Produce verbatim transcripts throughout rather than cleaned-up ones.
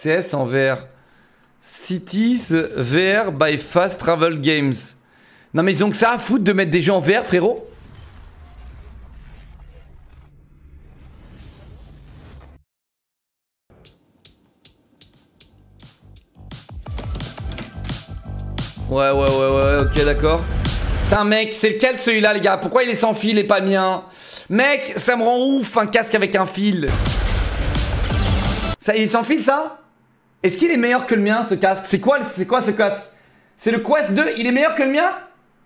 C S en V R. Cities V R by Fast Travel Games. Non mais ils ont que ça à foutre de mettre des jeux en V R, frérot. Ouais, ouais, ouais, ouais, ok, d'accord. Putain, mec, c'est lequel celui-là, les gars? Pourquoi il est sans fil et pas le mien? Mec, ça me rend ouf, un casque avec un fil. Ça, il est sans fil, ça? Est-ce qu'il est meilleur que le mien, ce casque? C'est quoi, c'est quoi ce casque? C'est le Quest deux, il est meilleur que le mien?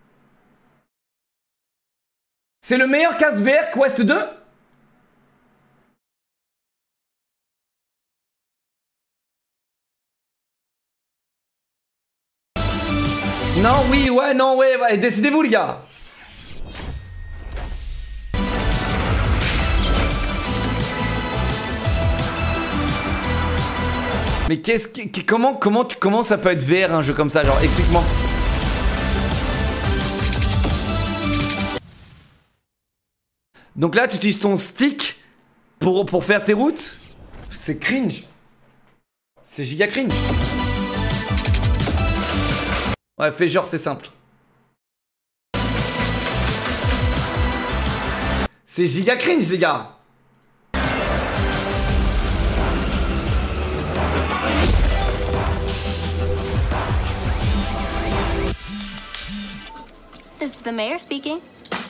C'est le meilleur casque V R Quest deux? Non, oui, ouais, non, ouais, ouais. Décidez-vous, les gars. Mais qu'est-ce que... Comment, comment, comment ça peut être V R un jeu comme ça? Genre, explique-moi. Donc là, tu utilises ton stick pour, pour faire tes routes? C'est cringe. C'est giga cringe. Ouais, fais genre, c'est simple. C'est giga cringe, les gars. This is the mayor speaking.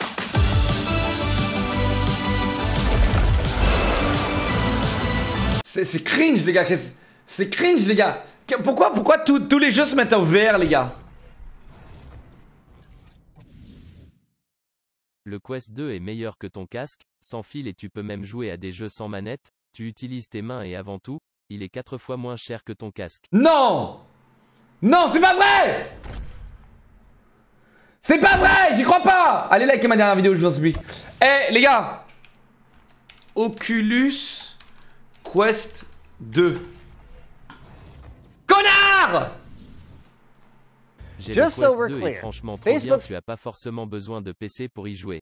C'est cringe, les gars. C'est cringe, les gars. Pourquoi, pourquoi tous les jeux se mettent en V R, les gars? Le Quest deux est meilleur que ton casque, sans fil et tu peux même jouer à des jeux sans manette, tu utilises tes mains et avant tout, il est quatre fois moins cher que ton casque. Non! Non, c'est pas vrai! C'est pas vrai, j'y crois pas! Allez, likez ma dernière vidéo, je vous en supplie. Eh, les gars! Oculus Quest deux. Connard! J'ai le Quest deux et franchement trop bien, tu as pas forcément besoin de P C pour y jouer.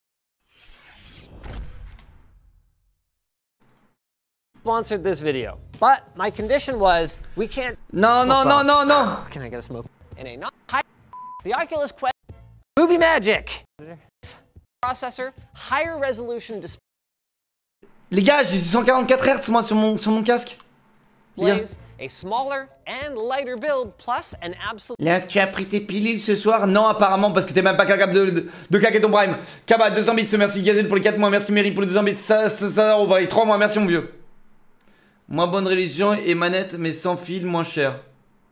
Sponsored this video, but my condition was we can't. Non, non, non, non, non. Can I get a smoke? In a not high, the Oculus Quest Movie Magic processor, higher resolution display. Les gars, j'ai cent quarante-quatre hertz moi sur mon sur mon casque. A smaller and lighter build plus an absolute. Là, tu as pris tes pilules ce soir? Non, apparemment, parce que t'es même pas capable de, de, de claquer ton prime. Kaba, deux cents bits, merci Gazelle pour les quatre mois, merci Mary pour les deux cents bits, ça, ça, ça, oh, bah, trois mois, merci mon vieux. Moins bonne résolution et manette, mais sans fil, moins cher.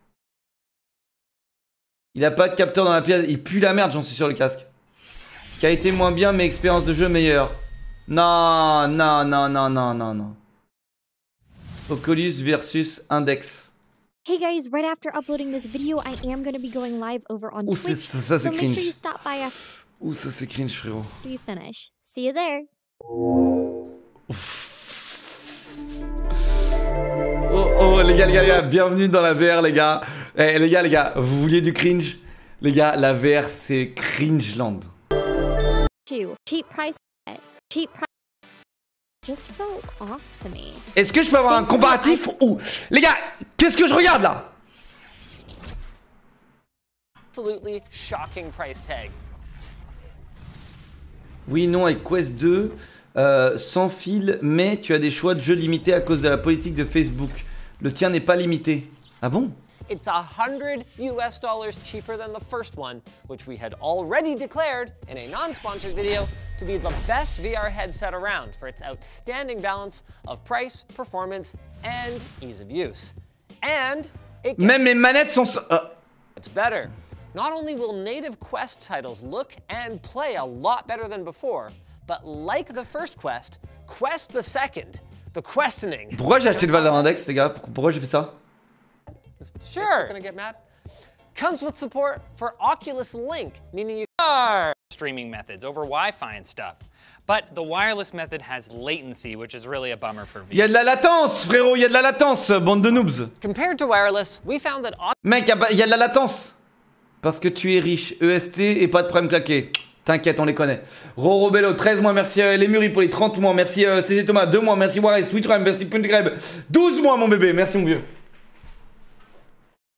Il a pas de capteur dans la pièce, il pue la merde, j'en suis sûr, le casque. Qualité moins bien, mais expérience de jeu meilleure. Non, non, non, non, non, non, non. Oculus versus Index. Hey guys, right after uploading this video, I am going to be going live over on Ouh, Twitch. Ça, ça c'est so cringe. make sure you stop by after Ouh, ça c'est cringe, frérot. you finish. See you there. Oh, oh, les gars, les gars, les gars, bienvenue dans la V R, les gars. Eh, les gars, les gars, vous vouliez du cringe? Les gars, la V R, c'est cringeland. Two. Cheap price. Cheap price. Just felt off to me. Est-ce que je peux avoir un comparatif ou... Les gars, qu'est-ce que je regarde là? Absolutely shocking price tag. Oui, non, avec Quest deux, euh, sans fil, mais tu as des choix de jeux limités à cause de la politique de Facebook. Le tien n'est pas limité. Ah bon? It's one hundred U S dollars cheaper than the first one, which we had already declared in a non-sponsored video to be the best V R headset around for its outstanding balance of price, performance, and ease of use. And it Même les manettes sont... Euh... It's better. Not only will native Quest titles look and play a lot better than before, but like the first Quest, Quest the second, the questioning. Pourquoi j'ai acheté le Valor Index, les gars? Pourquoi j'ai fait ça? Sure. Gonna get mad. Comes with support for Oculus Link, meaning you are streaming methods over Wi-Fi and stuff. But the wireless method has latency, which is really a bummer for V R. Il y a de la latence, frérot, il y a de la latence, bande de noobs. Compared to wireless, we found that Mec, il y a de la latence. Parce que tu es riche, E S T et pas de problème claqué. T'inquiète, on les connaît. Roro Bello, treize mois, merci euh, les Muri pour les trente mois, merci euh, C G Thomas, deux mois, merci Warren, Sweet Rhyme, merci Puntigreb, douze mois mon bébé, merci mon vieux.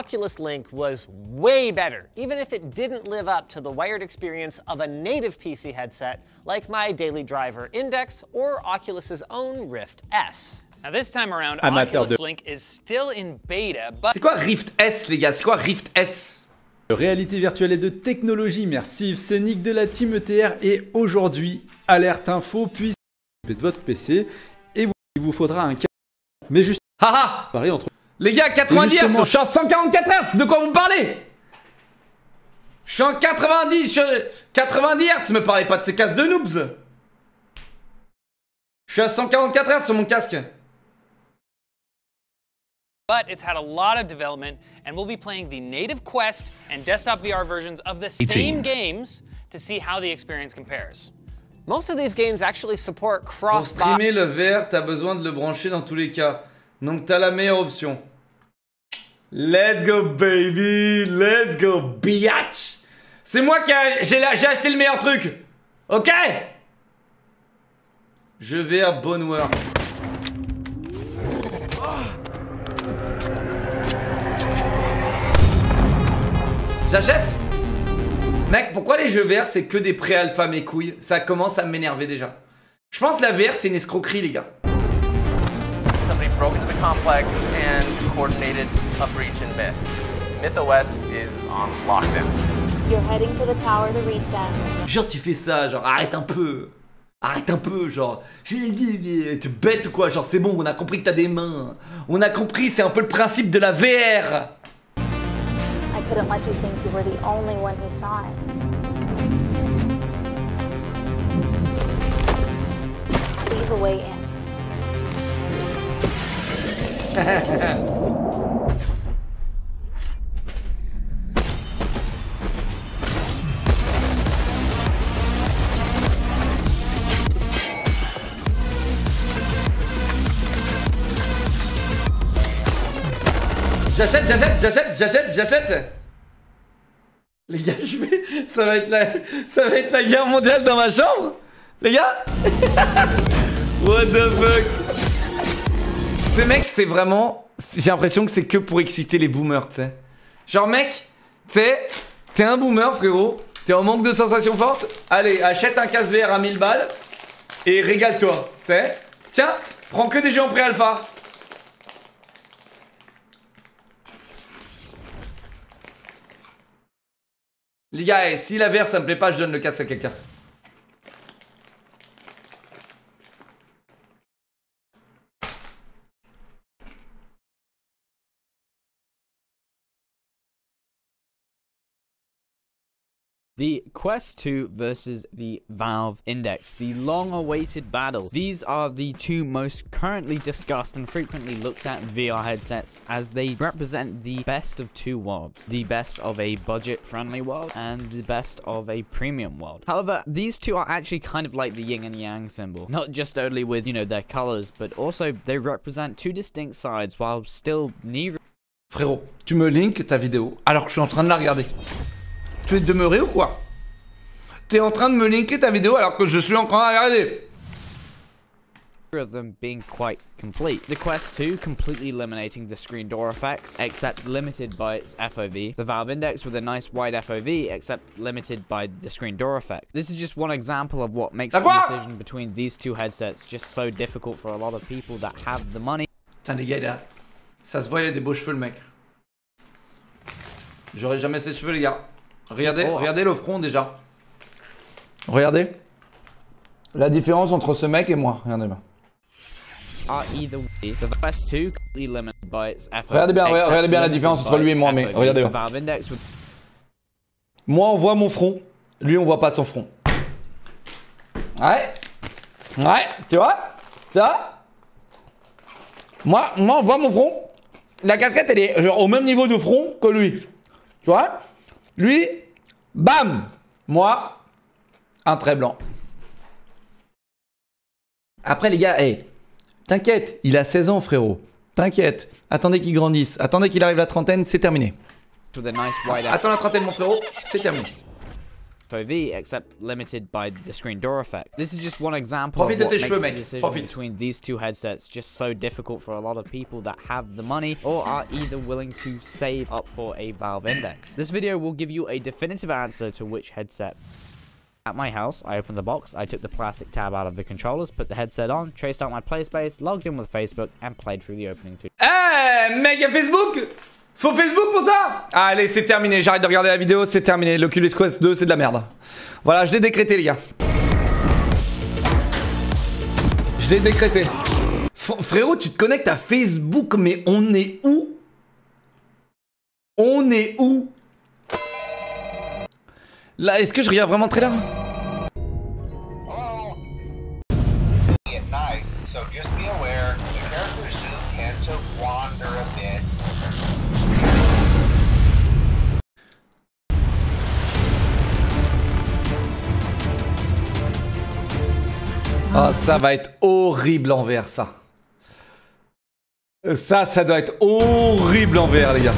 Oculus Link was way better, even if it didn't live up to the wired experience of a native P C headset like my Daily Driver Index or Oculus's own Rift S. Now this time around, Amateur Oculus de- Link is still in beta, but C'est quoi Rift S, les gars? C'est quoi Rift S? De réalité virtuelle et de technologie immersive, c'est Nick de la Team E T R et aujourd'hui, alerte info, puis de votre P C et vous, il vous faudra un câble. Mais juste Haha! pareil entre Les gars, quatre-vingt-dix hertz, justement- je suis en cent quarante-quatre hertz, de quoi vous me parlez? Je suis en quatre-vingt-dix, je suis... quatre-vingt-dix hertz, me parlez pas de ces casques de noobs. Je suis à cent quarante-quatre hertz sur mon casque. but it's had a lot of development, and we'll be playing the native Quest and desktop V R versions of the same games to see how the experience compares. Most of these games actually support Pour cross-buy. streamer le V R, t'as besoin de le brancher dans tous les cas. Donc t'as la meilleure option. Let's go baby, let's go biatch. C'est moi qui a... j'ai la- j'ai acheté le meilleur truc. Ok. Je vais à Boneware. J'achète. Mec, pourquoi les jeux V R c'est que des pré-alpha mes couilles? Ça commence à m'énerver déjà. Je pense que la V R c'est une escroquerie les gars. Somebody broke into the complex and coordinated a breach in Myth. MythOS is on lockdown. You're heading to the tower to reset. Genre tu fais ça, genre arrête un peu. Arrête un peu, genre. Tu es bête ou quoi? Genre c'est bon, on a compris que t'as des mains. On a compris, c'est un peu le principe de la V R. I couldn't let you think you were the only one who saw it. Leave a way in. J'achète, j'achète, j'achète, j'achète, j'achète. Les gars, je vais... ça va être la... ça va être la guerre mondiale dans ma chambre. Les gars. What the fuck. Ces mecs, c'est vraiment... j'ai l'impression que c'est que pour exciter les boomers, tu sais. Genre mec, tu sais, t'es un boomer frérot, t'es en manque de sensations fortes. Allez, achète un casque V R à mille balles et régale-toi, tu sais. Tiens, prends que des jeux en pré-alpha. Les gars, si la V R ça me plaît pas, je donne le casque à quelqu'un. The Quest two versus the Valve Index, the long-awaited battle. These are the two most currently discussed and frequently looked at V R headsets as they represent the best of two worlds. The best of a budget-friendly world and the best of a premium world. However, these two are actually kind of like the yin and yang symbol. Not just only with, you know, their colors, but also they represent two distinct sides while still neither... Frérot, tu me links ta vidéo alors que je suis en train de la regarder. Tu es demeuré ou quoi? T'es en train de me linker ta vidéo alors que je suis en train de la regarder. of them being quite complete. The Quest two completely eliminating the screen door effects, except limited by its F O V. The Valve Index with a nice wide F O V, except limited by the screen door effect. This is just one example of what makes the decision between these two headsets just so difficult for a lot of people that have the money. Putain les gars, là, ça se voit, il a des beaux cheveux le mec. J'aurais jamais ces cheveux les gars. Regardez, oh. regardez le front déjà. Regardez. La différence entre ce mec et moi, regardez-moi. Regardez bien, regardez bien la différence entre lui et moi, mais regardez bien. Moi on voit mon front, lui on voit pas son front. Ouais. Ouais, tu vois? Tu vois? Moi, moi on voit mon front. La casquette elle est genre au même niveau de front que lui. Tu vois? Lui, bam! Moi, un trait blanc. Après les gars, hey, t'inquiète, il a seize ans frérot. T'inquiète, attendez qu'il grandisse, attendez qu'il arrive à la trentaine, c'est terminé. Attends la trentaine mon frérot, c'est terminé. O V, except limited by the screen door effect. This is just one example Profite of what de tes makes cheveux, the mec. decision Profite. between these two headsets just so difficult for a lot of people that have the money or are either willing to save up for a Valve Index. This video will give you a definitive answer to which headset. At my house, I opened the box, I took the plastic tab out of the controllers, put the headset on, traced out my play space, logged in with Facebook, and played through the opening two. Eh, mec, y'a Facebook? Faut Facebook pour ça? Allez, c'est terminé, j'arrête de regarder la vidéo, c'est terminé. L'Oculus Quest deux, c'est de la merde. Voilà, je l'ai décrété, les gars. Je l'ai décrété. F frérot, tu te connectes à Facebook, mais on est où? On est où? Là, est-ce que je regarde vraiment très là? Ah, ça va être horrible en vert, ça. Ça, ça doit être horrible en vert, les gars.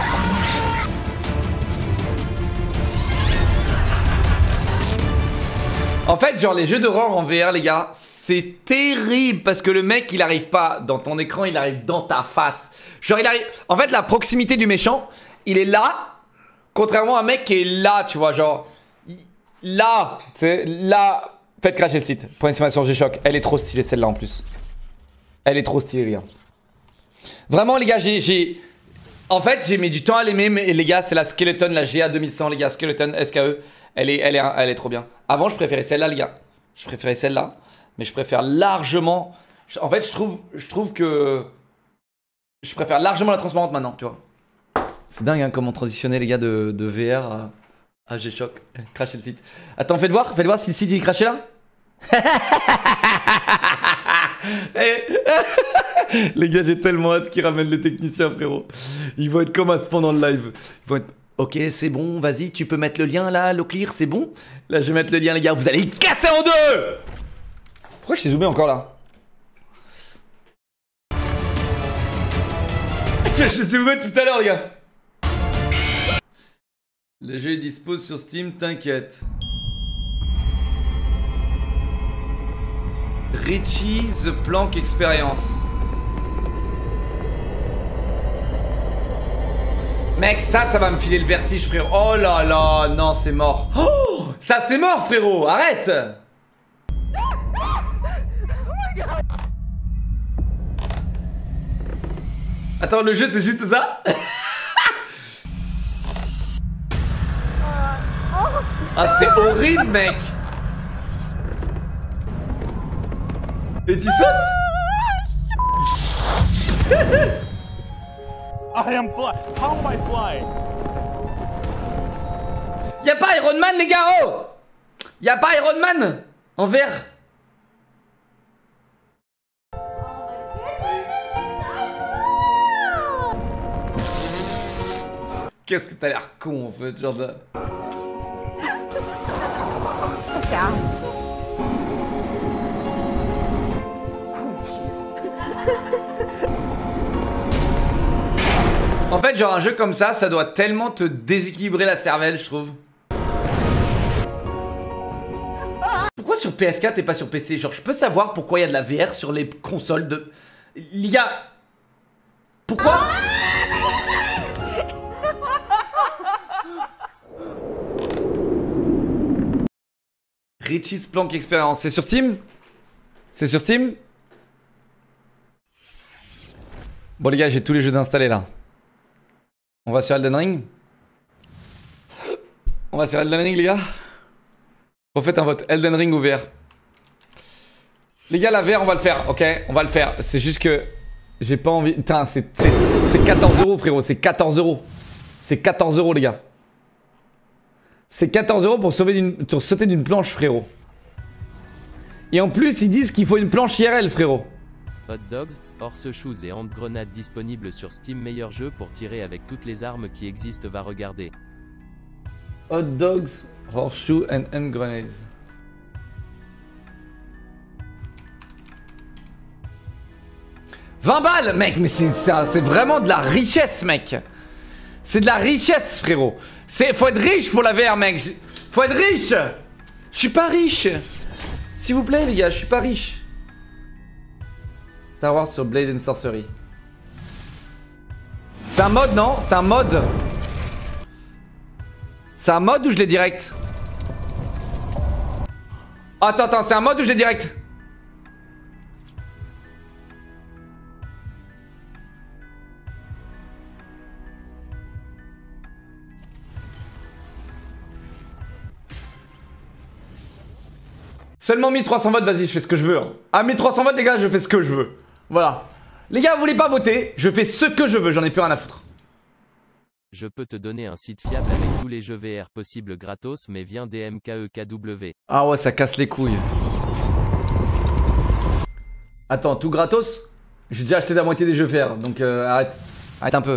En fait, genre les jeux d'horreur en V R, les gars, c'est terrible parce que le mec, il arrive pas dans ton écran, il arrive dans ta face. Genre, il arrive... En fait, la proximité du méchant, il est là, contrairement à un mec qui est là, tu vois, genre... Là, tu sais, là... Faites cracher le site. Point d'exclamation G-Shock. Elle est trop stylée, celle-là, en plus. Elle est trop stylée, les gars. Vraiment, les gars, j'ai... En fait, j'ai mis du temps à l'aimer, mais les gars, c'est la Skeleton, la G A deux mille cent, les gars. Skeleton, S K E. Elle est, elle est, elle est trop bien. Avant, je préférais celle-là, les gars. Je préférais celle-là. Mais je préfère largement... En fait, je trouve, je trouve que... Je préfère largement la transparente maintenant, tu vois. C'est dingue, hein, comment transitionner, les gars, de, de V R à, à G-Shock. Cracher le site. Attends, faites voir. Faites voir si le site, il est craché, là. Les gars, j'ai tellement hâte qu'ils ramènent les techniciens, frérot. Ils vont être comme à ce pendant le live. Ils vont être... Ok, c'est bon, vas-y, tu peux mettre le lien là, le clear, c'est bon. Là, je vais mettre le lien, les gars, vous allez y casser en deux. Pourquoi je suis zoomé encore là? Je suis zoomé tout à l'heure, les gars. Le jeu est dispo sur Steam, t'inquiète. Richie The Plank Experience. Mec, ça, ça va me filer le vertige, frérot. Oh là là, non, c'est mort. Oh, ça, c'est mort, frérot. Arrête. Attends, le jeu, c'est juste ça? Ah, c'est horrible, mec. Et tu sautes? I am fly. How am I flying? Y'a pas Iron Man, les gars, oh! Y'a pas Iron Man en vert. Qu'est-ce que t'as l'air con en fait, genre de... En fait, genre un jeu comme ça, ça doit tellement te déséquilibrer la cervelle, je trouve. Pourquoi sur P S quatre et pas sur P C? Genre, je peux savoir pourquoi il y a de la V R sur les consoles de... Les gars... Pourquoi? Richie's Plank Experience, c'est sur Steam? C'est sur Steam? Bon les gars, j'ai tous les jeux d'installer là. On va sur Elden Ring. On va sur Elden Ring, les gars. Refaites un vote. Elden Ring ou V R. Les gars, la V R, on va le faire, ok? On va le faire. C'est juste que j'ai pas envie... Putain, c'est quatorze euros, frérot. C'est quatorze euros. C'est quatorze euros, les gars. C'est quatorze euros pour, pour sauter d'une planche, frérot. Et en plus, ils disent qu'il faut une planche I R L, frérot. Hot Dogs, Horse Shoes et Hand Grenade disponibles sur Steam. Meilleur jeu pour tirer avec toutes les armes qui existent. Va regarder. Hot Dogs, Horseshoe and Hand Grenades. vingt balles, mec, mais c'est vraiment de la richesse, mec. C'est de la richesse, frérot. Faut être riche pour la V R, mec. Faut être riche. Je suis pas riche. S'il vous plaît les gars, je suis pas riche. Star Wars sur Blade and Sorcery. C'est un mode, non? C'est un mode. C'est un mode ou je l'ai direct? Attends, attends, c'est un mode ou je l'ai direct? Seulement mille trois cents votes, vas-y, je fais ce que je veux. Hein. À mille trois cents votes, les gars, je fais ce que je veux. Voilà. Les gars, vous voulez pas voter? Je fais ce que je veux, j'en ai plus rien à foutre. Je peux te donner un site fiable avec tous les jeux V R possibles gratos, mais viens D M K E K W. Ah ouais, ça casse les couilles. Attends, tout gratos? J'ai déjà acheté la moitié des jeux V R, donc euh, arrête. Arrête un peu.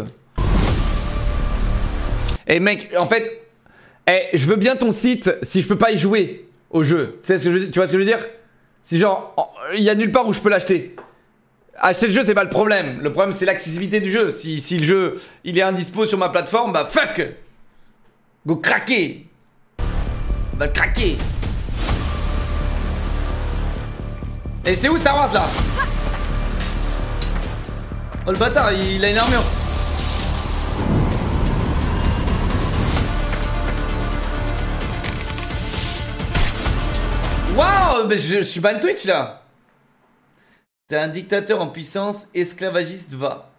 Eh mec, en fait, eh, je veux bien ton site si je peux pas y jouer au jeu. Tu sais ce que je, tu vois ce que je veux dire? Si genre, il y a nulle part où je peux l'acheter. Acheter le jeu, c'est pas le problème. Le problème, c'est l'accessibilité du jeu. Si, si le jeu, il est indispo sur ma plateforme, bah fuck! Go craquer! Va craquer! Et c'est où Star Wars là? Oh le bâtard, il a une armure. Waouh, mais je, je suis ban Twitch là. T'es un dictateur en puissance, esclavagiste, va.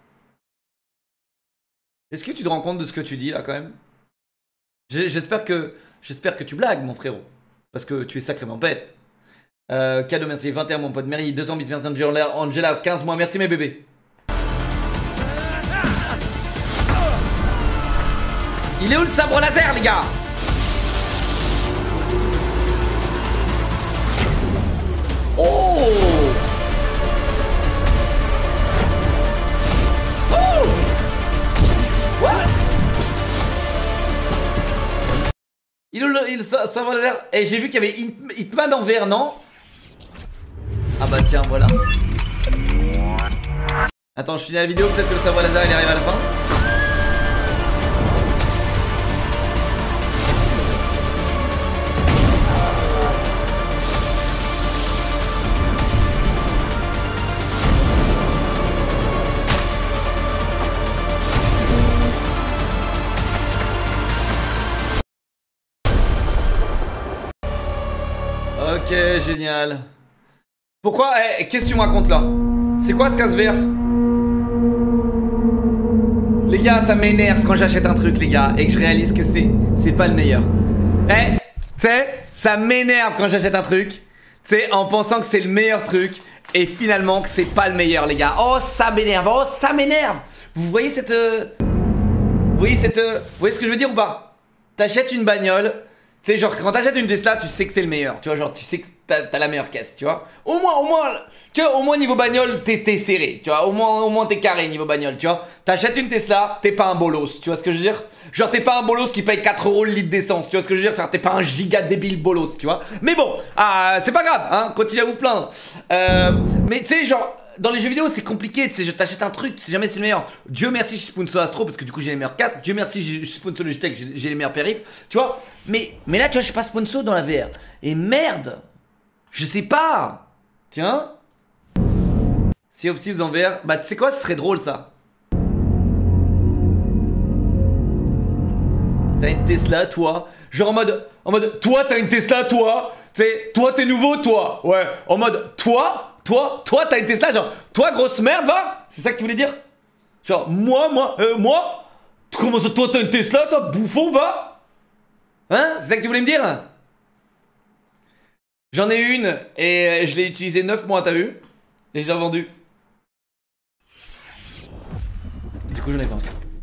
Est-ce que tu te rends compte de ce que tu dis là quand même? J'espère que j'espère que tu blagues mon frérot. Parce que tu es sacrément bête. Euh, cadeau merci, vingt et un mon pote Mary, deux cents bits, merci Angela, Angela, quinze mois, merci mes bébés. Il est où le sabre laser les gars? Oh! Oh! What? Il est où le, il, ça, ça va laser? Et j'ai vu qu'il y avait Hit, Hitman en vert, non? Ah bah tiens, voilà. Attends, je finis la vidéo, peut-être que le sabre laser il arrive à la fin. Ok, génial. Pourquoi eh, qu'est-ce que tu me racontes là? C'est quoi ce casse vert? Les gars, ça m'énerve quand j'achète un truc, les gars, et que je réalise que c'est c'est pas le meilleur. Eh, tu sais, ça m'énerve quand j'achète un truc, tu sais, en pensant que c'est le meilleur truc, et finalement que c'est pas le meilleur, les gars. Oh, ça m'énerve, oh, ça m'énerve. Vous voyez cette... Euh... Vous voyez cette... Euh... Vous voyez ce que je veux dire ou pas? T'achètes une bagnole... Tu sais, genre, quand t'achètes une Tesla, tu sais que t'es le meilleur, tu vois, genre, tu sais que t'as la meilleure caisse, tu vois. Au moins, au moins, tu vois, au moins niveau bagnole, t'es serré, tu vois, au moins, au moins t'es carré niveau bagnole, tu vois. T'achètes une Tesla, t'es pas un bolos, tu vois ce que je veux dire? Genre, t'es pas un bolos qui paye quatre euros le litre d'essence, tu vois ce que je veux dire? T'es pas un giga débile bolos, tu vois. Mais bon, ah, c'est pas grave, hein, continuez à vous plaindre. Euh, mais tu sais, genre... Dans les jeux vidéo, c'est compliqué, tu sais, t'achètes un truc, tu sais jamais c'est le meilleur. Dieu merci, je suis sponsor Astro parce que du coup j'ai les meilleurs casques. Dieu merci, je suis sponsor Logitech, j'ai les meilleurs périphes, tu vois. Mais, mais là, tu vois, je suis pas sponsor dans la V R. Et merde, je sais pas. Tiens. Si aussi vous en V R, bah tu sais quoi, ce serait drôle ça. T'as une Tesla, toi. Genre en mode, en mode, toi t'as une Tesla, toi. Tu sais, toi t'es nouveau, toi. Ouais, en mode, toi. Toi, toi, t'as une Tesla, genre, toi, grosse merde, va? C'est ça que tu voulais dire? Genre, moi, moi, euh, moi? Comment ça, toi, t'as une Tesla, toi, bouffon, va? Hein? C'est ça que tu voulais me dire? J'en ai une, et je l'ai utilisée neuf mois, t'as vu? Et je l'ai revendue. Du coup, j'en ai pas.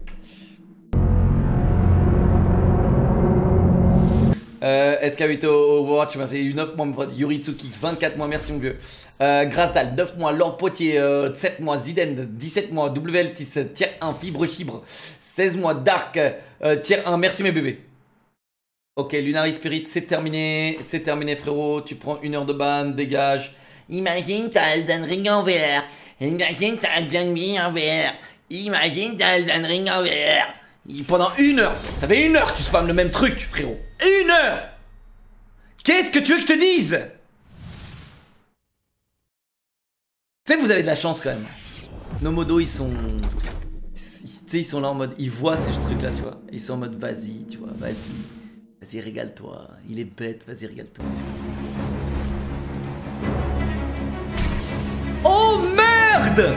Euh, S K huit au Overwatch, merci, neuf mois, mon pote. Yuritsuki, vingt-quatre mois, merci mon vieux. Euh, Grasdal, neuf mois. Laure Potier, euh, sept mois. Ziden, dix-sept mois. W L six, tier un. Fibre Chibre, seize mois. Dark, euh, tier un. Merci mes bébés. Ok, Lunary Spirit, c'est terminé. C'est terminé, frérot. Tu prends une heure de ban, dégage. Imagine, t'as Elden Ring en V R. Imagine, t'as Elden Ring en V R. Imagine, t'as Elden Ring en V R. Pendant une heure, ça fait une heure que tu spammes le même truc, frérot. Une heure. Qu'est-ce que tu veux que je te dise? Tu sais, vous avez de la chance quand même. Nos modos, ils sont... Tu sais, ils sont là en mode... Ils voient ces trucs-là, tu vois. Ils sont en mode, vas-y, tu vois, vas-y. Vas-y, régale-toi. Il est bête, vas-y, régale-toi. Oh, merde!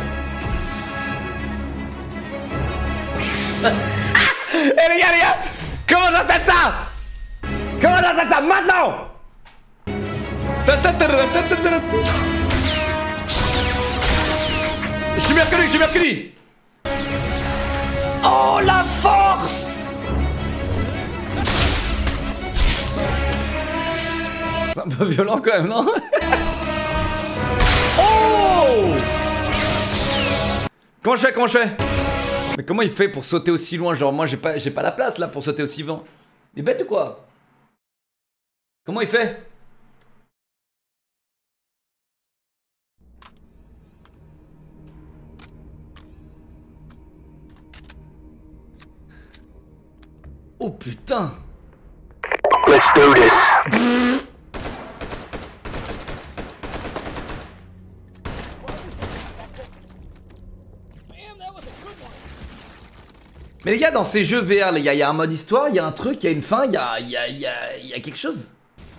Eh les gars, les gars! Comment j'installe ça? Comment j'installe ça? Maintenant! Je suis bien reconnu, je suis bien reconnu. Oh la force! C'est un peu violent quand même, non? Oh! Comment je fais? Comment je fais? Mais comment il fait pour sauter aussi loin? Genre moi j'ai pas, j'ai pas la place là pour sauter aussi loin. Il est bête ou quoi? Comment il fait? Oh putain! Let's do this. Mais les gars, dans ces jeux V R, les gars, il y a un mode histoire, il y a un truc, il y a une fin, il y a, y, a, y, a, y a quelque chose.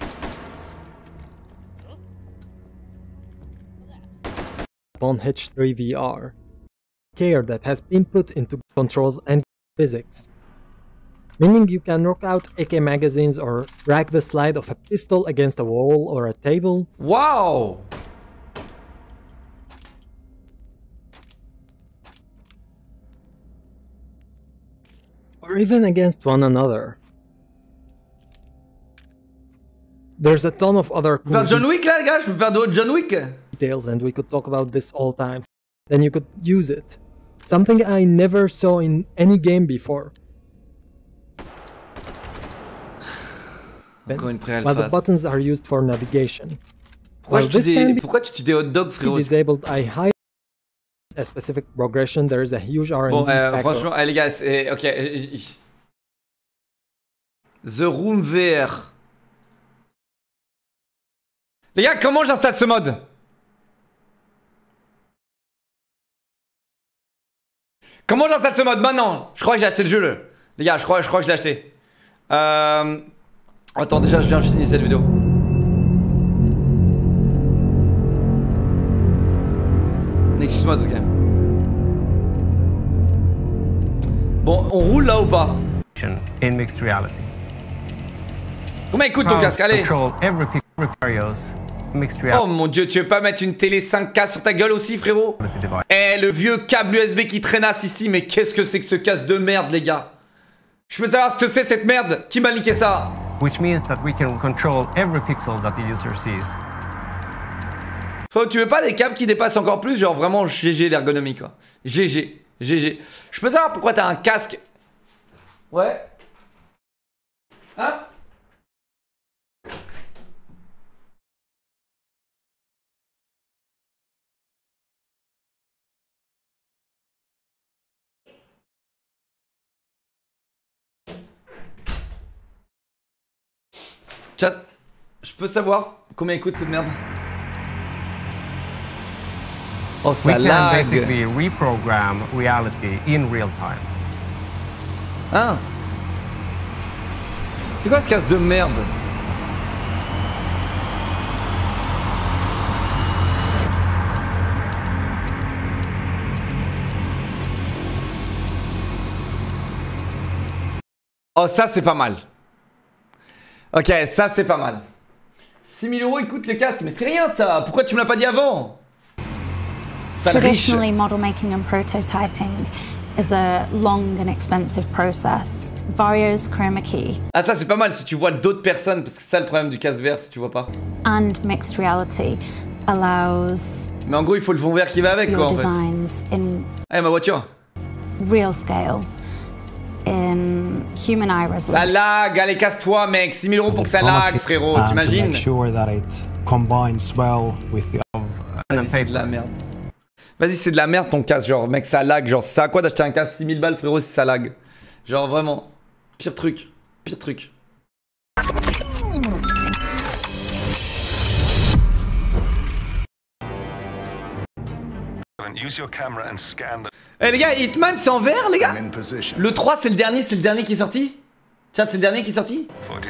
On H three V R, care that has been put into controls and physics, meaning you can knock out A K magazines or drag the slide of a pistol against a wall or a table. Wow! Or even against one another. There's a ton of other cool faire John Wick là les gars, je peux faire de John Wick. Details and we could talk about this all times. Then you could use it. Something I never saw in any game before. Encore une pré-alpha. While the buttons are used for navigation. Pourquoi, While tu this dis, can be pourquoi tu tues des hot dogs frérot? disabled, I hide a specific progression. There is a huge R and D Bon, euh, factor. franchement, allez, les gars, c'est... Ok. The Room V R. Les gars, comment j'installe ce mode? Comment j'installe ce mode maintenant? Je crois que j'ai acheté le jeu, le... Les gars, je crois, je crois que je l'ai acheté. Euh... Attends, déjà, je viens de finir cette vidéo. Nexus mode, quand même. Bon, on roule là ou pas? In mixed reality. Comment écoute ton casque? Allez. Control every pixel mixed reality. Oh mon dieu, tu veux pas mettre une télé cinq K sur ta gueule aussi, frérot? Eh, le vieux câble U S B qui traînasse ici, mais qu'est-ce que c'est que ce casque de merde, les gars? Je peux savoir ce que c'est cette merde? Qui m'a niqué ça? Which means that we can control every pixel that the user sees. Faut, tu veux pas des câbles qui dépassent encore plus? Genre vraiment G G l'ergonomie quoi. G G. G G. Je peux savoir pourquoi t'as un casque? Ouais. Hein? Chat, je peux savoir combien il coûte cette merde? Oh, ça We can lag. basically reprogram reality in real time. Hein? C'est quoi ce casque de merde? Oh, ça c'est pas mal. Ok, ça c'est pas mal. six mille euros, écoute le casque, mais c'est rien ça. Pourquoi tu me l'as pas dit avant? Ça le riche. Traditionally, model making and prototyping is a long and expensive process. Vario's Chroma Key Ah, ça c'est pas mal si tu vois d'autres personnes, parce que c'est ça le problème du casque vert si tu vois pas. and mixed reality allows Mais en gros, il faut le fond vert qui va avec quoi your en fait. designs in Eh, ma voiture. real scale, in human eye resolution. Ça lag, allez casse-toi mec, six mille euros pour que ça lag frérot, t'imagines? Sure that it combines well with the Vas-y, c'est de la merde. Vas-y, c'est de la merde ton casque, genre mec ça lag, genre ça à quoi d'acheter un casque six mille balles frérot si ça lag? Genre vraiment, pire truc, pire truc. Eh les gars, Hitman c'est en vert les gars. Le trois c'est le dernier, c'est le dernier qui est sorti. Chat, c'est le dernier qui est sorti.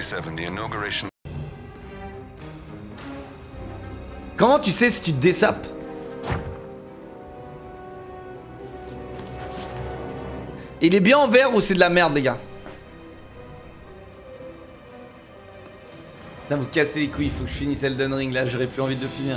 Comment tu sais si tu te désapes? Il est bien en vert ou c'est de la merde les gars? Putain, vous cassez les couilles, il faut que je finisse Elden Ring là, j'aurais plus envie de le finir.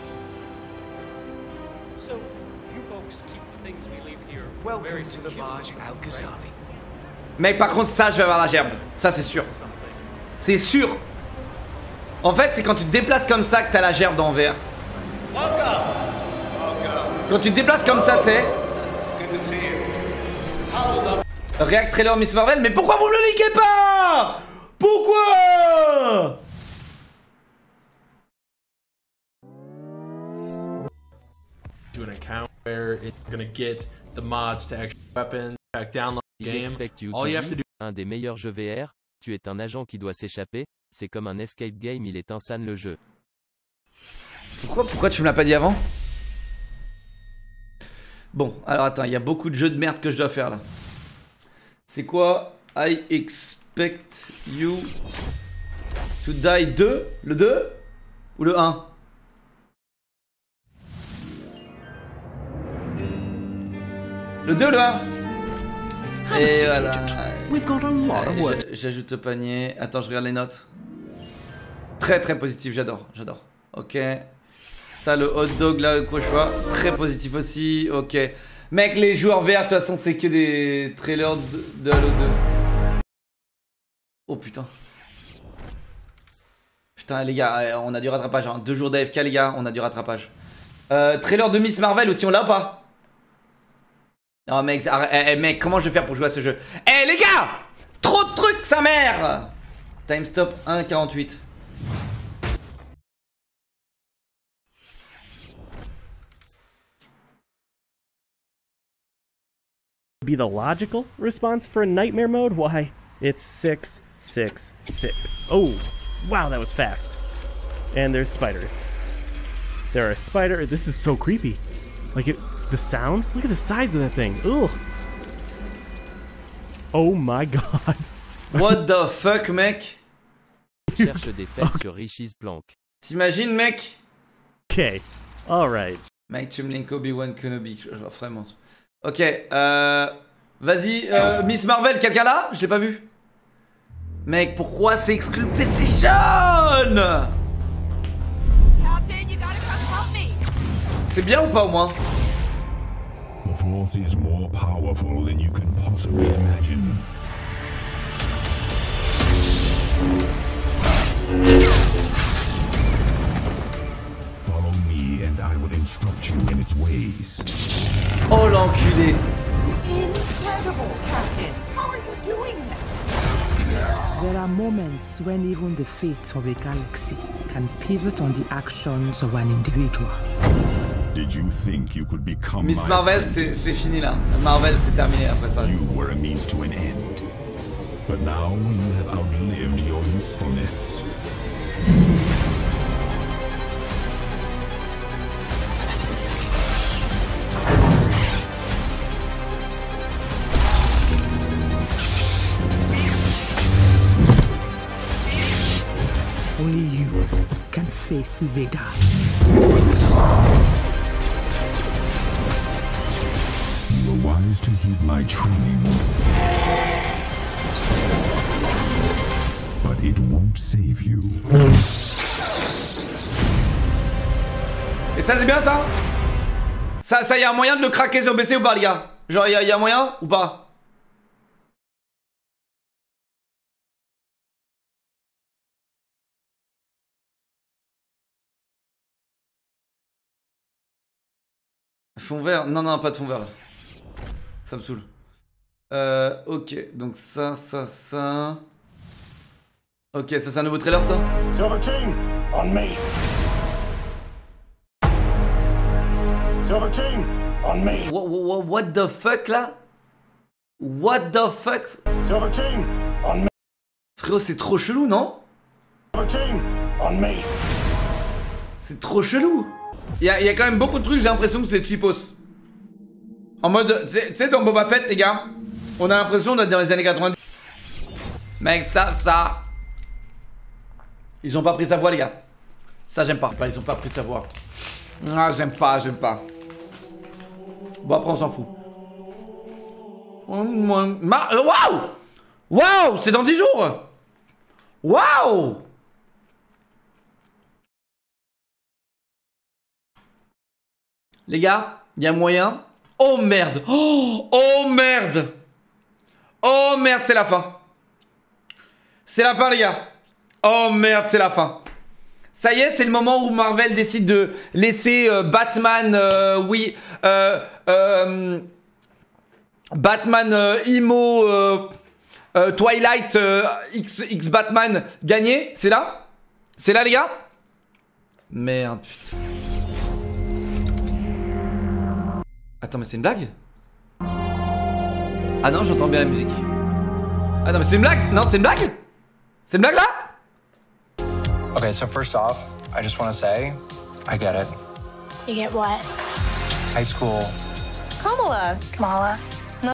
Mec, par contre, ça, je vais avoir la gerbe. Ça, c'est sûr. C'est sûr. En fait, c'est quand tu te déplaces comme ça que t'as la gerbe en vert. Quand tu te déplaces comme ça, tu sais. React trailer Miss Marvel, mais pourquoi vous me le liquez pas? Pourquoi? To an account where it's gonna get the mods to extra weapons, back download the game. All you have to do. Un des meilleurs jeux V R, tu es un agent qui doit s'échapper, c'est comme un escape game, il est insane le jeu. Pourquoi, pourquoi tu me l'as pas dit avant? Bon, alors attends, il y a beaucoup de jeux de merde que je dois faire là. C'est quoi? I expect you to die deux? Le deux? Ou le un? Le deux, le un? Et voilà. J'ajoute au panier. Attends, je regarde les notes. Très très positif, j'adore, j'adore. Ok. Ça, le hot dog là, quoi je vois. Très positif aussi, ok. Mec, les joueurs verts, de toute façon, c'est que des trailers de, de Halo deux. Oh putain. Putain, les gars, on a du rattrapage. Hein. Deux jours d'A F K, les gars, on a du rattrapage. Euh, trailer de Miss Marvel aussi, on l'a ou pas? Non mec, arrête, eh, mec, comment je vais faire pour jouer à ce jeu? Eh les gars, trop de trucs, sa mère. Time stop un quarante-huit. Be the logical response for a nightmare mode? Why, it's six, six, six. Oh, wow, that was fast. And there's spiders. There are spiders. This is so creepy. Like it. The sounds? Look at the size of that thing. Ugh. Oh my god. What the fuck, mec? Cherche des faits sur Richie's Plank. T'imagines, mec? Ok, alright. Mec, tu me links Obi-Wan Kenobi. Genre, vraiment. Ok, euh. Vas-y, euh, Miss Marvel, quelqu'un là? Je l'ai pas vu. Mec, pourquoi c'est exclu PlayStation? C'est bien ou pas au moins? The Force is more powerful than you can possibly imagine. Follow me and I will instruct you in its ways. Oh l'enculé. Incredible, Captain. How are you doing that? There are moments when even the fate of a galaxy can pivot on the actions of an individual. Did you think you could become Miss Marvel, c'est fini là. Marvel, c'est terminé après ça. You were a means to an end. But now you have outlived your usefulness. Only you can face Vader. You were wise to heed my training. But it won't save you. Et ça c'est bien ça? Ça, ça y a un moyen de le craquer sur P C ou pas les gars? Genre y a, y a moyen ou pas? Fond vert? Non, non, pas de fond vert là. Ça me saoule. Euh, ok, donc ça, ça, ça. Ok, ça c'est un nouveau trailer ça? Silver Team, on me. Silver Team, on me. What, what, what the fuck là? What the fuck? Silver Team, on me. Frérot, c'est trop chelou, non? Silver Team, on me. C'est trop chelou. Il y, y a quand même beaucoup de trucs, j'ai l'impression que c'est cheapos. En mode, tu sais, dans Boba Fett, les gars, on a l'impression d'être dans les années quatre-vingt-dix. Mec, ça, ça... Ils ont pas pris sa voix, les gars. Ça, j'aime pas. Ils ont pas pris sa voix. Ah, j'aime pas, j'aime pas. Bon, après, on s'en fout. Waouh! Waouh! C'est dans dix jours! Waouh! Les gars, il y a moyen. Oh merde! Oh, oh merde! Oh merde, c'est la fin. C'est la fin, les gars. Oh merde, c'est la fin. Ça y est, c'est le moment où Marvel décide de laisser euh, Batman, euh, oui, euh, euh, Batman euh, Emo, euh, euh, Twilight, euh, X, X Batman gagner. C'est là? C'est là, les gars? Merde, putain. Attends, mais c'est une blague? Ah non, j'entends bien la musique. Ah non, mais c'est une blague? Non, c'est une blague? C'est une blague là? Okay, so first off, I just want to say, I get it. You get what? High school. Kamala. Kamala. No.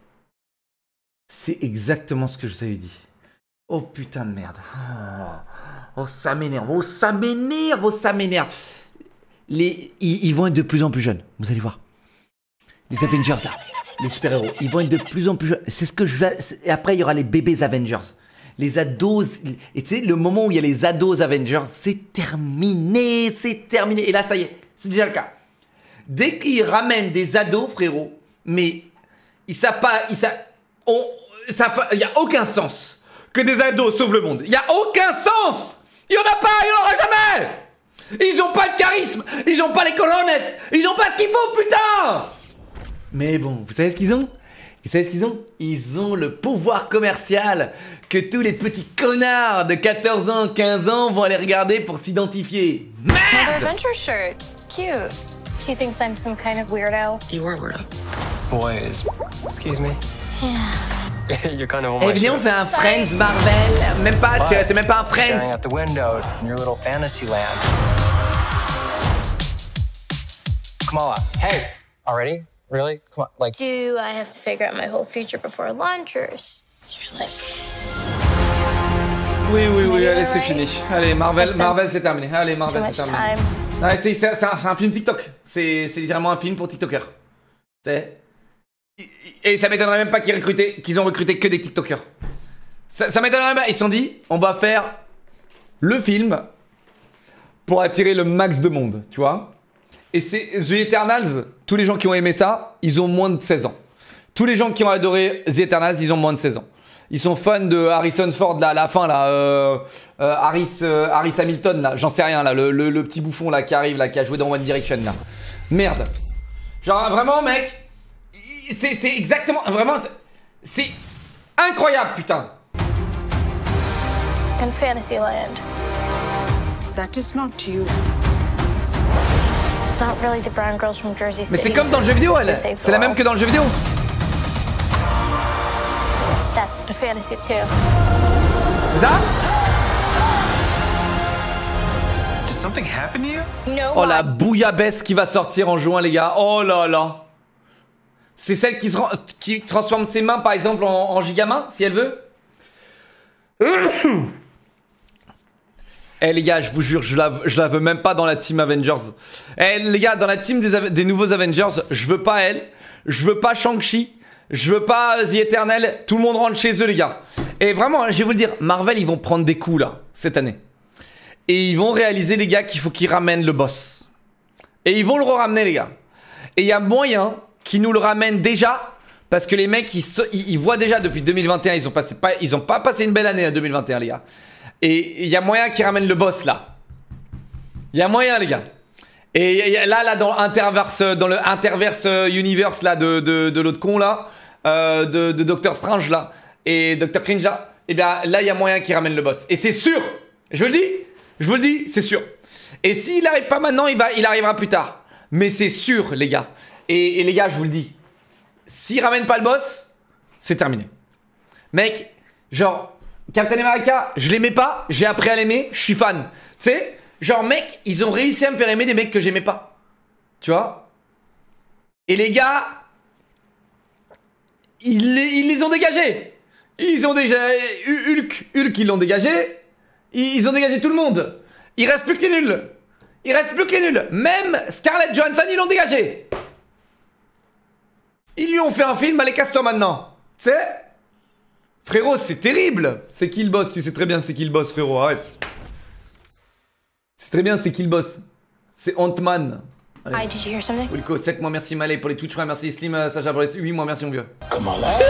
C'est exactement ce que je vous avais dit. Oh putain de merde. Oh, oh ça m'énerve. Oh ça m'énerve. Oh ça m'énerve. Les, ils, ils vont être de plus en plus jeunes. Vous allez voir. Les Avengers là. Les super-héros. Ils vont être de plus en plus jeunes. C'est ce que je vais... Et après, il y aura les bébés Avengers. Les ados... Et tu sais, le moment où il y a les ados Avengers, c'est terminé. C'est terminé. Et là, ça y est. C'est déjà le cas. Dès qu'ils ramènent des ados, frérot, mais... Ils savent pas... Ils savent... On... Il n'y a aucun sens que des ados sauvent le monde. Il n'y a aucun sens. Il n'y en a pas, il n'y en aura jamais. Ils n'ont pas de charisme. Ils n'ont pas les colonnes. Ils n'ont pas ce qu'il faut, putain. Mais bon, vous savez ce qu'ils ont? Vous savez ce qu'ils ont? Ils ont le pouvoir commercial que tous les petits connards de quatorze ans, quinze ans vont aller regarder pour s'identifier. Merde! Adventure shirt. Cute. She thinks I'm some kind of weirdo. You are weirdo. Boys. Excuse me. Yeah. You're kind of on Eh, my venez, on ship. fait un Friends Marvel. Même pas, tu vois, c'est même pas un Friends. Staring out the window in your little fantasy land. Kamala, hey, already? Really? Come on, like. Do I have to figure out my whole future before lunch, or is there like... Oui, oui, oui, allez, c'est fini. Allez, Marvel, Marvel, c'est terminé. Allez, Marvel, c'est terminé. Ouais, c'est c'est- c'est un, c'est un film TikTok. C'est c'est littéralement un film pour TikTokers. C'est... Et ça m'étonnerait même pas qu'ils recruté, qu'ils ont recruté que des TikTokers. Ça, ça m'étonnerait même pas. Ils se sont dit, on va faire le film pour attirer le max de monde, tu vois. Et c'est The Eternals, tous les gens qui ont aimé ça, ils ont moins de seize ans. Tous les gens qui ont adoré The Eternals, ils ont moins de seize ans. Ils sont fans de Harrison Ford là, à la fin là, euh, euh, Harris, euh, Harris Hamilton là, j'en sais rien là, le, le, le petit bouffon là qui arrive là, qui a joué dans One Direction là. Merde. Genre vraiment mec, c'est c'est exactement, vraiment, c'est incroyable putain. In Fantasyland. That is not you. It's not really the brown girls from Jersey City. Mais c'est comme dans le jeu vidéo elle, c'est la même que dans le jeu vidéo. That's a fantasy too. C'est ça? Did something happen to you? No. Oh la bouillabaisse qui va sortir en juin les gars, oh là là. C'est celle qui, se rend, qui transforme ses mains par exemple en, en gigamain si elle veut. Eh les gars, je vous jure, je la, je la veux même pas dans la team Avengers. Eh les gars, dans la team des, des nouveaux Avengers, je veux pas elle, je veux pas Shang-Chi, je veux pas The Eternal, tout le monde rentre chez eux les gars. Et vraiment, je vais vous le dire, Marvel ils vont prendre des coups là, cette année. Et ils vont réaliser les gars qu'il faut qu'ils ramènent le boss. Et ils vont le re-ramener les gars. Et il y a moyen qu'ils nous le ramènent déjà, parce que les mecs ils, se, ils, ils voient déjà depuis deux mille vingt et un, ils ont, passé, pas, ils ont pas passé une belle année à deux mille vingt et un les gars. Et il y a moyen qu'ils ramènent le boss là. Il y a moyen les gars. Et là, là dans Interverse, dans le Interverse Universe là de, de, de l'autre con là, euh, de, de Doctor Strange là, et Doctor Cringe là, et bien là il y a moyen qu'ils ramènent le boss. Et c'est sûr, je vous le dis, je vous le dis, c'est sûr. Et s'il arrive pas maintenant, il, va, il arrivera plus tard. Mais c'est sûr les gars. Et, et les gars, je vous le dis, s'ils ramènent pas le boss, c'est terminé. Mec, genre... Captain America, je l'aimais pas, j'ai appris à l'aimer, je suis fan. Tu sais, genre mec, ils ont réussi à me faire aimer des mecs que j'aimais pas. Tu vois? Et les gars, Ils les, ils les ont dégagés. Ils ont déjà... Hulk, Hulk, ils l'ont dégagé. Ils, ils ont dégagé tout le monde. Il reste plus que les nuls. Il reste plus que les nuls. Même Scarlett Johansson, ils l'ont dégagé. Ils lui ont fait un film, allez casse-toi maintenant. Tu sais? Frérot, c'est terrible. C'est qui le boss? Tu sais très bien c'est qui le boss, frérot, arrête. C'est très bien c'est qui le boss. C'est Ant-Man. Hi, did you hear something? Wilco, sept mois, merci Malé pour les Twitch, merci Slim, euh, Sacha pour les huit mois, merci mon vieux. Comment là?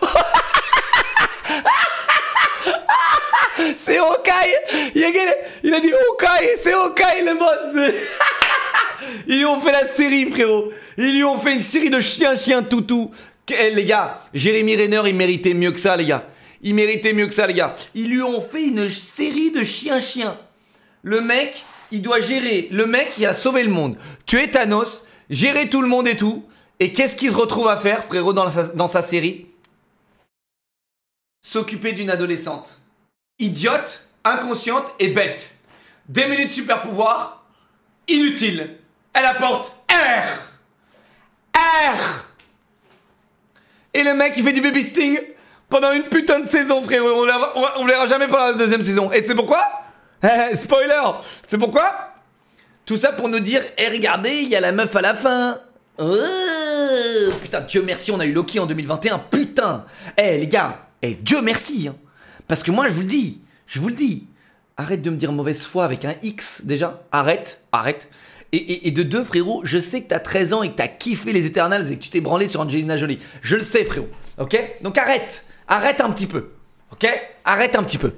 C'est Hawkeye. Il a, il a dit Hawkeye, c'est Hawkeye le boss. Ils lui ont fait la série, frérot. Ils lui ont fait une série de chien-chien toutou. Eh, les gars, Jeremy Renner, il méritait mieux que ça, les gars. Il méritait mieux que ça, les gars. Ils lui ont fait une série de chien-chien. Le mec, il doit gérer. Le mec, il a sauvé le monde. Tuer Thanos, gérer tout le monde et tout. Et qu'est-ce qu'il se retrouve à faire, frérot, dans, la, dans sa série? S'occuper d'une adolescente. Idiote, inconsciente et bête. Des minutes super pouvoir, inutile. Elle apporte R. R. Et le mec il fait du baby sting pendant une putain de saison, frérot. On, la, on, on verra jamais pendant la deuxième saison. Et tu sais pourquoi? Spoiler. C'est pourquoi? Tout ça pour nous dire, eh regardez, il y a la meuf à la fin. Oh, putain, Dieu merci, on a eu Loki en deux mille vingt et un. Putain. Eh les gars, eh Dieu merci. Hein. Parce que moi je vous le dis, je vous le dis. Arrête de me dire mauvaise foi avec un X déjà. Arrête, arrête. Et, et, et de deux, frérot, je sais que t'as treize ans et que t'as kiffé les Eternals et que tu t'es branlé sur Angelina Jolie. Je le sais, frérot. Ok? Donc arrête. Arrête un petit peu. Ok? Arrête un petit peu.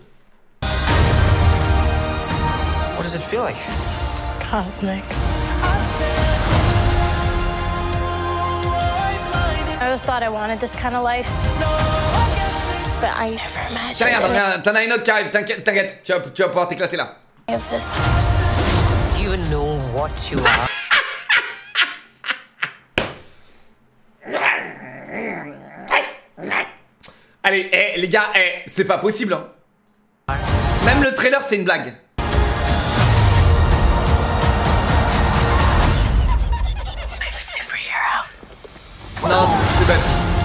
What does it feel like? Cosmic. I always thought I wanted this kind of life. But I never imagined. Tiens, regarde, t'en as une autre qui arrive. T'inquiète, t'inquiète. Tu vas, tu vas pouvoir t'éclater là. Of this. Do you know what you are? Allez, eh, les gars, eh, c'est pas possible. Hein. Même le trailer, c'est une blague. Non, c'est bête.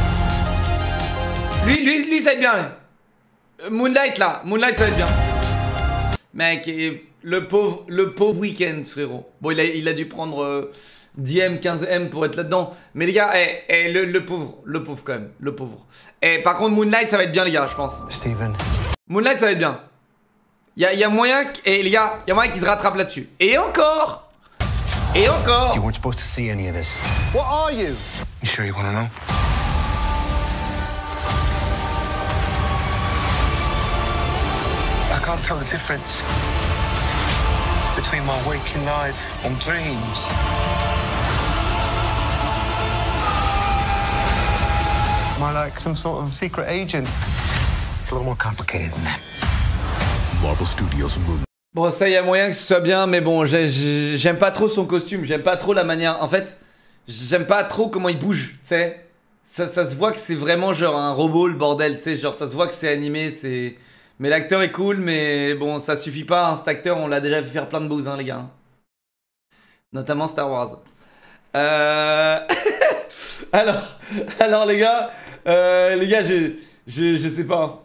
Lui, lui, lui, ça va être bien. Moonlight, là. Moonlight, ça va être bien. Mec, le pauvre, le pauvre Weeknd, frérot. Bon, il a, il a dû prendre euh, dix M, quinze M pour être là-dedans. Mais les gars, eh, eh, le, le pauvre, le pauvre quand même, le pauvre. Eh, par contre, Moonlight, ça va être bien, les gars, je pense. Steven. Moonlight, ça va être bien. Il y a, y a moyen, et eh, les gars, il y a moyen qu'ils se rattrapent là-dessus. Et encore. Et encore. You weren't supposed to see any of this. What are you? You sure you want to know? I can't tell the difference between my waking life and dreams. Am I like some sort of secret agent? It's a little more complicated than that. Marvel Studios Moon. Bon, ça, il y a moyen que ce soit bien, mais bon, j'aime pas trop son costume, j'aime pas trop la manière... En fait, j'aime pas trop comment il bouge, tu sais. Ça, ça se voit que c'est vraiment genre un robot, le bordel, tu sais. Genre, ça se voit que c'est animé, c'est... Mais l'acteur est cool, mais bon, ça suffit pas, hein, cet acteur, on l'a déjà fait faire plein de bouses, hein, les gars. Notamment Star Wars. Euh... alors, alors, les gars, euh, les gars, je, je, je sais pas...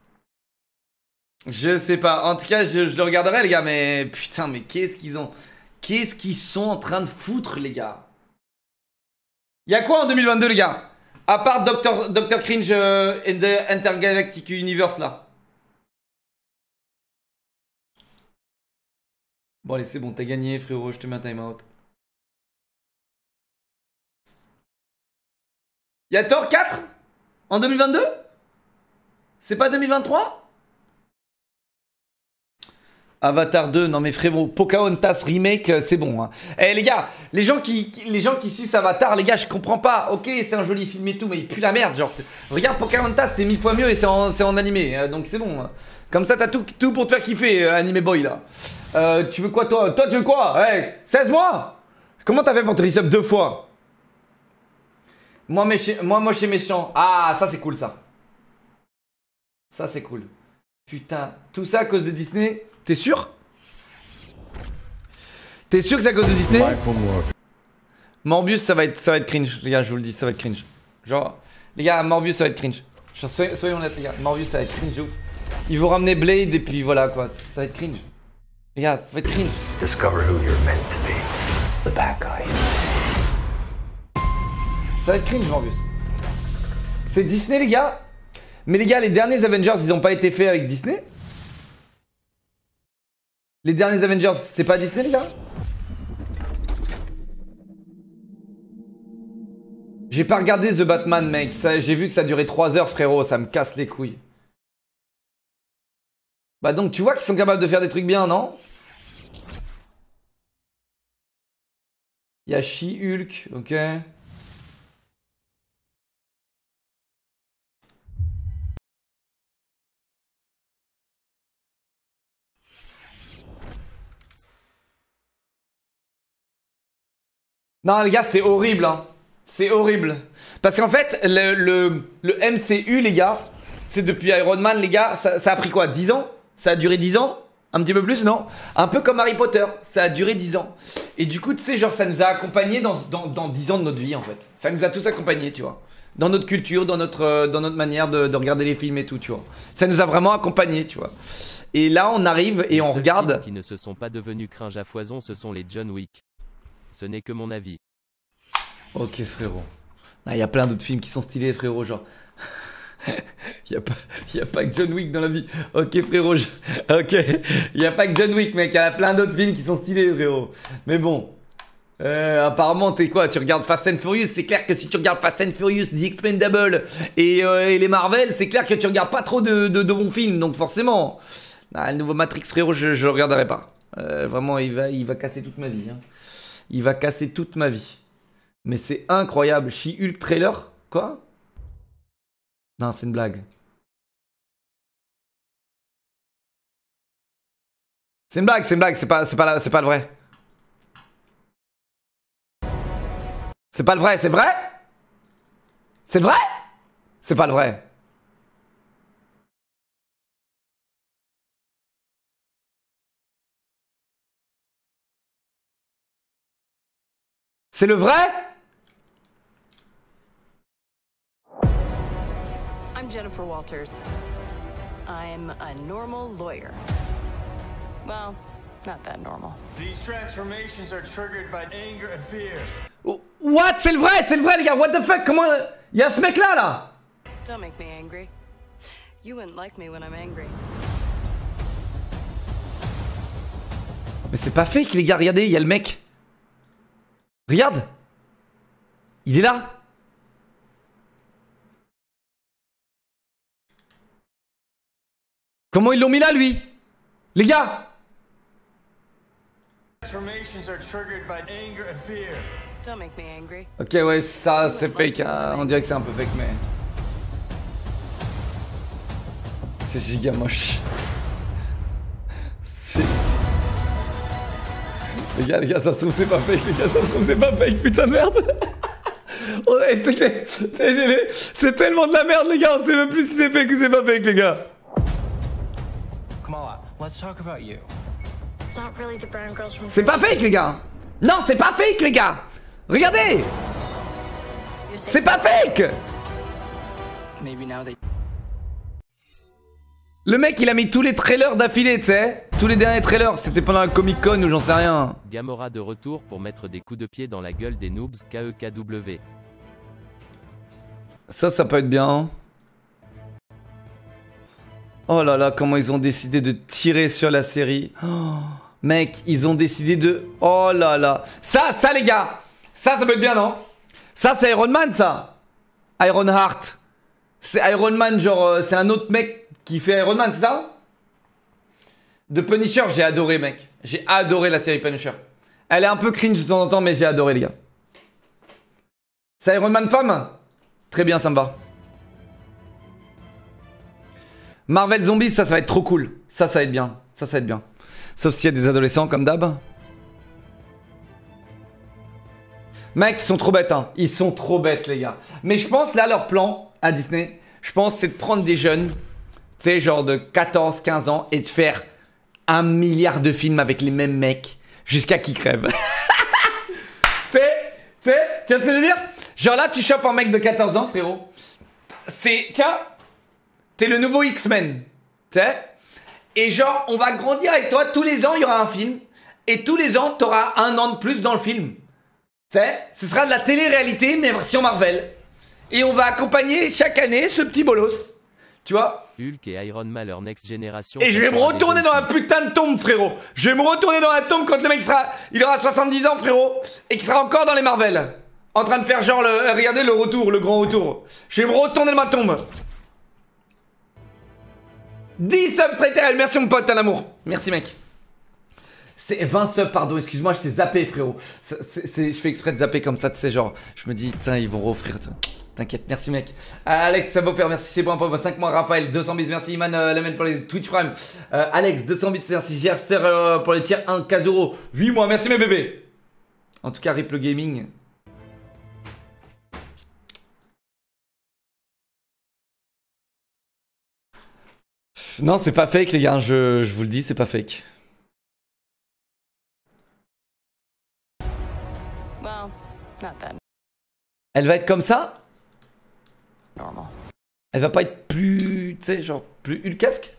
Je sais pas, en tout cas je, je le regarderai les gars, mais putain mais qu'est-ce qu'ils ont, qu'est-ce qu'ils sont en train de foutre les gars. Y'a quoi en deux mille vingt-deux les gars? À part Doctor, Doctor Cringe euh, and the Intergalactic Universe là. Bon allez c'est bon, t'as gagné frérot, je te mets un timeout. Y'a Thor quatre en deux mille vingt-deux? C'est pas deux mille vingt-trois? Avatar deux, non mais frérot, Pocahontas remake, c'est bon. Hein. Eh les gars, les gens qui, qui, les gens qui sucent Avatar, les gars, je comprends pas. Ok, c'est un joli film et tout, mais il pue la merde. Genre, regarde Pocahontas, c'est mille fois mieux et c'est en, en animé, hein, donc c'est bon. Hein. Comme ça, t'as tout, tout pour te faire kiffer, euh, Anime Boy là. Euh, tu veux quoi toi? Toi, tu veux quoi? Hey, seize mois? Comment t'as fait pour te resub deux fois? Moi, méchi... moi, moche et méchant. Ah, ça c'est cool ça. Ça c'est cool. Putain, tout ça à cause de Disney? T'es sûr? T'es sûr que c'est à cause de Disney? Morbius, ça va être, ça va être cringe, les gars, je vous le dis, ça va être cringe. Genre, Les gars, Morbius, ça va être cringe. Soyons, soyons honnêtes, les gars. Morbius, ça va être cringe de ouf. Ils vont ramener Blade et puis voilà quoi. Ça va être cringe. Les gars, ça va être cringe. Discover who you're meant to be. The bad guy. Ça va être cringe, Morbius. C'est Disney, les gars. Mais les gars, les derniers Avengers, ils ont pas été faits avec Disney? Les derniers Avengers, c'est pas Disney, les gars? J'ai pas regardé The Batman, mec. J'ai vu que ça durait trois heures, frérot. Ça me casse les couilles. Bah donc, tu vois qu'ils sont capables de faire des trucs bien, non? Il y a She-Hulk, ok. Non, les gars, c'est horrible, hein. C'est horrible. Parce qu'en fait, le, le, le M C U, les gars, c'est depuis Iron Man, les gars, ça, ça a pris quoi, dix ans? Ça a duré dix ans? Un petit peu plus, non? Un peu comme Harry Potter, ça a duré dix ans. Et du coup, tu sais, genre, ça nous a accompagnés dans, dans, dans dix ans de notre vie, en fait. Ça nous a tous accompagnés, tu vois. Dans notre culture, dans notre, euh, dans notre manière de, de regarder les films et tout, tu vois. Ça nous a vraiment accompagnés, tu vois. Et là, on arrive et les on regarde... films qui ne se sont pas devenus cringe à foison, ce sont les John Wick. Ce n'est que mon avis. Ok, frérot. Il y a plein d'autres films qui sont stylés, frérot, genre... Il n'y a, a pas que John Wick dans la vie. Ok, frérot. Je... Ok. Il n'y a pas que John Wick, mec. Il y a plein d'autres films qui sont stylés, frérot. Mais bon. Euh, apparemment, t'es quoi? Tu regardes Fast and Furious. C'est clair que si tu regardes Fast and Furious, The Expendables et, euh, et les Marvel, c'est clair que tu regardes pas trop de, de, de bons films. Donc forcément. Ah, le nouveau Matrix, frérot, je, je le regarderai pas. Euh, vraiment, il va, il va casser toute ma vie. Hein. Il va casser toute ma vie. Mais c'est incroyable. She-Hulk trailer? Quoi? Non, c'est une blague. C'est une blague, c'est une blague, c'est pas, c'est pas, c'est pas le vrai. C'est pas le vrai, c'est vrai? C'est vrai? C'est pas le vrai. C'est le vrai? I'm Jennifer Walters. I'm a normal lawyer. Well, not that normal. These transformations are triggered by anger and fear. What? C'est le vrai, c'est le vrai, les gars. What the fuck? Comment... Il y a ce mec là, là. Don't make me angry. You wouldn't like me when I'm angry. Mais c'est pas fake, les gars. Regardez, il y a le mec. Regarde. Il est là. Comment ils l'ont mis là, lui? Les gars. Transformations are triggered by anger and fear. Don't make me angry. Ok, ouais, ça c'est fake, hein. On dirait que c'est un peu fake, mais... C'est giga moche. C'est... Les gars, les gars, ça se trouve c'est pas fake, les gars, ça se trouve c'est pas fake, putain de merde. C'est tellement de la merde, les gars, on sait même plus si c'est fake ou c'est pas fake, les gars. Kamala, let's talk about you. It's not really the brown girls from... C'est pas fake, les gars. Non, c'est pas fake, les gars. Regardez. C'est pas fake. Maybe now they... Le mec, il a mis tous les trailers d'affilée, tu sais. Tous les derniers trailers, c'était pendant la Comic Con ou j'en sais rien. Gamora de retour pour mettre des coups de pied dans la gueule des noobs K E K W. Ça, ça peut être bien. Oh là là, comment ils ont décidé de tirer sur la série. Oh, mec, ils ont décidé de... Oh là là. Ça, ça les gars. Ça, ça peut être bien, non? Ça, c'est Iron Man, ça. Iron Heart. C'est Iron Man, genre, euh, c'est un autre mec qui fait Iron Man, c'est ça? De Punisher, j'ai adoré, mec. J'ai adoré la série Punisher. Elle est un peu cringe de temps en temps, mais j'ai adoré, les gars. C'est Iron Man femme? Très bien, ça me va. Marvel Zombies, ça, ça va être trop cool. Ça, ça va être bien. Ça, ça va être bien. Sauf s'il y a des adolescents, comme d'hab. Mec, ils sont trop bêtes, hein. Ils sont trop bêtes, les gars. Mais je pense, là, leur plan à Disney, je pense, c'est de prendre des jeunes, tu sais, genre de quatorze quinze ans, et de faire un milliard de films avec les mêmes mecs jusqu'à qu'ils crèvent. Tu sais, tu sais, tu vois ce que je veux dire? Genre là, tu chopes un mec de quatorze ans, frérot. c'est... Tiens, t'es le nouveau X-Men, tu sais. Et genre, on va grandir avec toi. Tous les ans, il y aura un film. Et tous les ans, t'auras un an de plus dans le film. Tu sais, ce sera de la télé-réalité, mais version Marvel. Et on va accompagner chaque année ce petit bolos. Tu vois? Hulk et Iron Man leur next génération. Et je vais me retourner dans la putain de tombe, frérot. Je vais me retourner dans la tombe quand le mec sera... Il aura soixante-dix ans, frérot. Et qu'il sera encore dans les Marvel. En train de faire genre, le... regardez le retour, le grand retour. Je vais me retourner dans ma tombe. dix subs, Straighterel. Merci mon pote, un amour. Merci mec. C'est vingt subs, pardon, excuse-moi, je t'ai zappé, frérot. C'est, c'est, je fais exprès de zapper comme ça, tu sais, genre, je me dis, tiens, ils vont offrir. T'inquiète, merci mec. Alex, ça va faire, merci, c'est bon, pour cinq mois. Raphaël, deux cents bits, merci. Iman, euh, Lamen pour les Twitch Prime. Euh, Alex, deux cents bits, merci. Gerster euh, pour les tiers un, Kazuro, huit mois, merci mes bébés. En tout cas, Rip le Gaming. Non, c'est pas fake, les gars, je, je vous le dis, c'est pas fake. Well, not that. Elle va être comme ça? Normal. Elle va pas être plus, tu sais, genre, plus Hulkesque?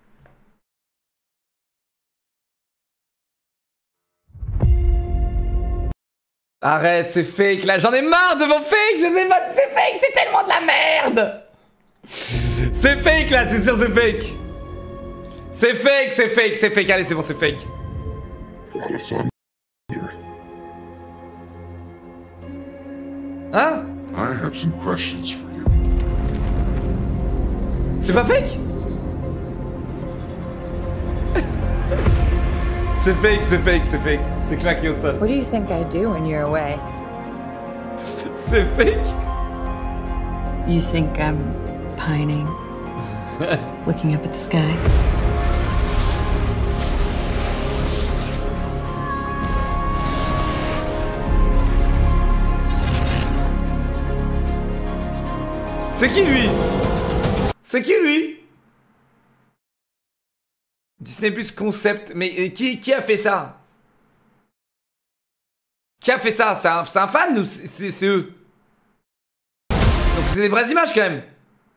Arrête, c'est fake là, j'en ai marre de vos fakes, je sais pas si c'est fake, c'est tellement de la merde. C'est fake là, c'est sûr c'est fake. C'est fake, c'est fake, c'est fake, allez c'est bon, c'est fake. Hein? I have some questions for you. C'est pas fake? C'est fake, c'est fake, c'est fake. C'est claqué au sol. What do you think I do when you're away? C'est fake? You think I'm pining, looking up at the sky? C'est qui lui? C'est qui lui? Disney Plus Concept. Mais euh, qui, qui a fait ça? Qui a fait ça? C'est un, un fan ou c'est eux? Donc c'est des vraies images quand même.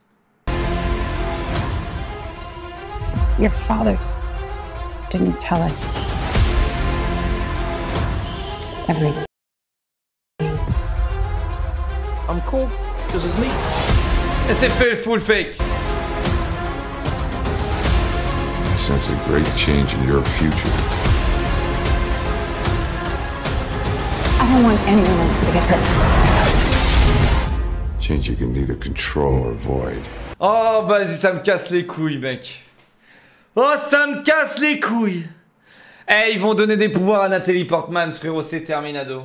Your father didn't tell us everything. I'm cool. This is me. Et c'est fait full fake. I sense a great change in your future. I don't want anyone else to get hurt. Change you can neither control or avoid. Oh, vas-y, ça me casse les couilles, mec. Oh, ça me casse les couilles. Eh, ils vont donner des pouvoirs à Nathalie Portman, frérot, c'est terminado.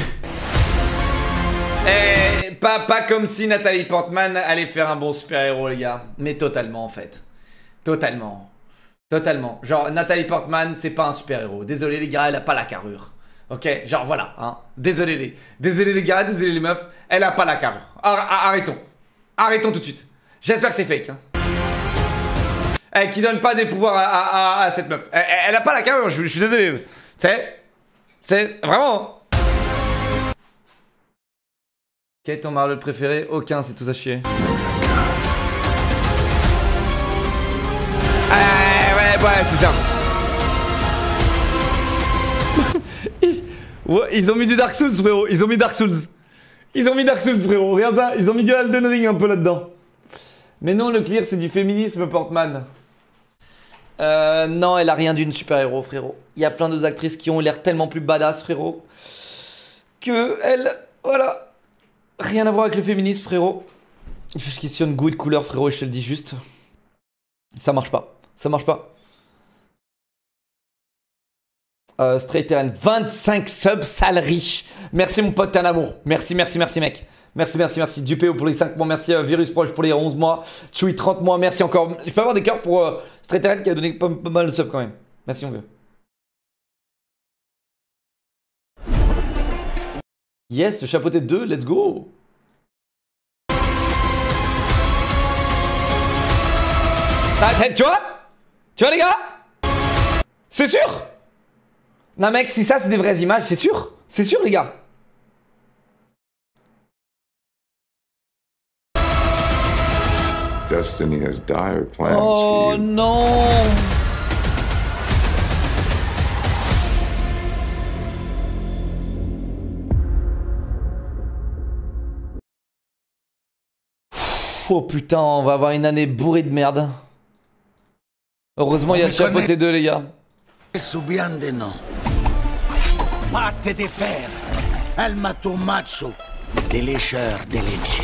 Eh, pas, pas comme si Nathalie Portman allait faire un bon super-héros, les gars. Mais totalement, en fait. Totalement. Totalement. Genre, Nathalie Portman, c'est pas un super-héros. Désolé, les gars, elle a pas la carrure. Ok, genre voilà, hein. Désolé les, désolé les gars, désolé les meufs, elle a pas la carrure. Ar arrêtons, arrêtons tout de suite. J'espère que c'est fake. Hein. Eh, qui donne pas des pouvoirs à, à, à, à cette meuf. Elle, elle a pas la carrure, je, je suis désolé. Tu sais, c'est vraiment. Quel est ton Marvel préféré? Aucun, c'est tout à chier. Ah, ouais, ouais, c'est ça. Ouais, ils ont mis du Dark Souls, frérot. Ils ont mis Dark Souls. Ils ont mis Dark Souls, frérot. Regarde ça. Ils ont mis du Elden Ring un peu là-dedans. Mais non, le clear, c'est du féminisme, Portman. Euh, non, elle a rien d'une super-héros, frérot. Il y a plein d'autres actrices qui ont l'air tellement plus badass, frérot. Que elle, voilà. Rien à voir avec le féminisme, frérot. Je questionne goût et de couleur, frérot, et je te le dis juste. Ça marche pas. Ça marche pas. Euh, Straight Terrain, vingt-cinq subs, sale riche. Merci mon pote, t'es un amour. Merci, merci, merci mec. Merci, merci, merci. Dupéo pour les cinq mois. Merci euh, Virus Proche pour les onze mois. Chewy trente mois. Merci encore. Je peux avoir des cœurs pour euh, Straight Terrain qui a donné pas, pas mal de subs quand même. Merci mon vieux. Yes, le chapeauté de deux, let's go. Ah, tu vois? Tu vois les gars? C'est sûr? Non mec, si ça c'est des vraies images, c'est sûr. C'est sûr les gars. destiny has dire plans Oh for you. non. Oh putain, on va avoir une année bourrée de merde. Heureusement, il y a le chapeauté deux, les gars. Souviens de nom. Pate de fer. El matomacho. Des lécheurs de leche.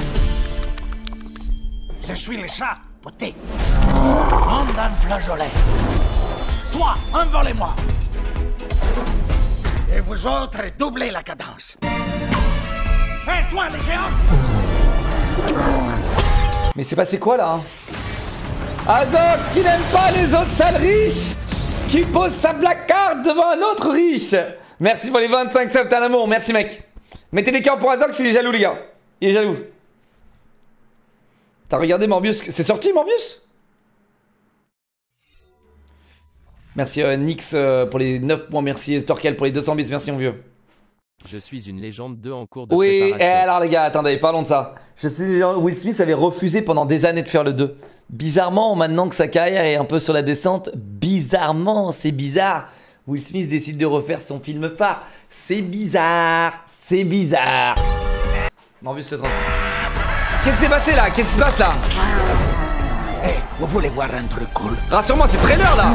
Je suis le chat, poté. Monde un flageolet. Toi, envolez-moi. Et vous autres, doublez la cadence. Et toi, les géants. Mais c'est passé quoi là? Azok qui n'aime pas les autres sales riches, qui pose sa black card devant un autre riche. Merci pour les vingt-cinq subs, t'es un amour, merci mec. Mettez des cœurs pour Azok s'il est jaloux les gars. Il est jaloux. T'as regardé Morbius? C'est sorti Morbius? Merci euh, Nix euh, pour les neuf points, merci Torkel pour les deux cents bits, merci mon vieux. Je suis une légende deux en cours de Oui, et préparation. alors les gars, attendez, parlons de ça. Je sais, Will Smith avait refusé pendant des années de faire le deux. Bizarrement, maintenant que sa carrière est un peu sur la descente, bizarrement, c'est bizarre, Will Smith décide de refaire son film phare. C'est bizarre, c'est bizarre. Morbius se trompe. Qu'est-ce qui s'est passé là? Qu'est-ce qui se passe là? Hey, vous voulez voir un truc cool? Rassure-moi, c'est trailer là.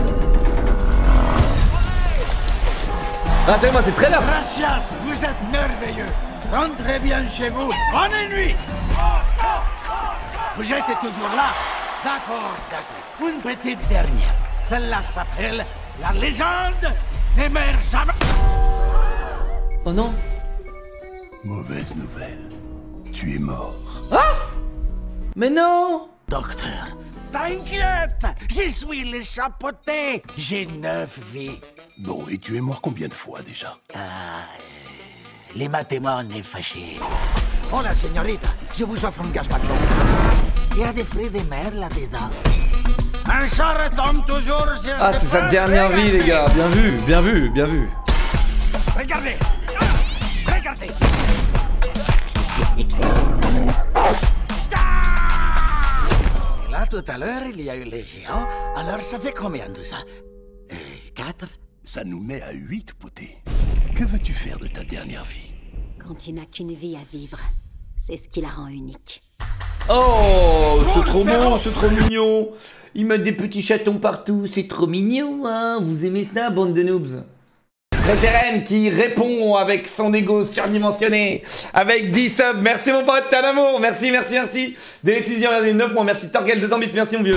Rassure-moi, c'est trailer. Gracias, vous êtes merveilleux. Rentrez bien chez vous. Bonne nuit. Vous êtes toujours là? D'accord, d'accord. Une petite dernière. Celle-là s'appelle La légende ne meurt jamais. Oh non. Mauvaise nouvelle. Tu es mort. Ah? Mais non. Docteur, t'inquiète, je suis le chapeauté. J'ai neuf vies. Bon, et tu es mort combien de fois déjà? Ah, euh, les mathémons est fâché. Oh la señorita, je vous offre un gazpacho. Il y a des fruits de mer là-dedans. Un chat retombe toujours sur Ah, c'est sa dernière vie les gars, bien vu, bien vu, bien vu. Regardez, regardez. Et là, tout à l'heure, il y a eu les géants. Alors, ça fait combien tout ça? Euh, quatre? Ça nous met à huit, poté. Que veux-tu faire de ta dernière vie? Quand tu n'as qu'une vie à vivre, c'est ce qui la rend unique. Oh, c'est trop beau, c'est trop mignon. Ils mettent des petits chatons partout, c'est trop mignon, hein. Vous aimez ça, bande de noobs? Rétérène qui répond avec son ego surdimensionné, avec dix subs. Merci mon pote, t'es un amour. Merci, merci, merci. Des étudiants, merci, neuf mois. Merci Torkel, deux cents bits, merci mon vieux.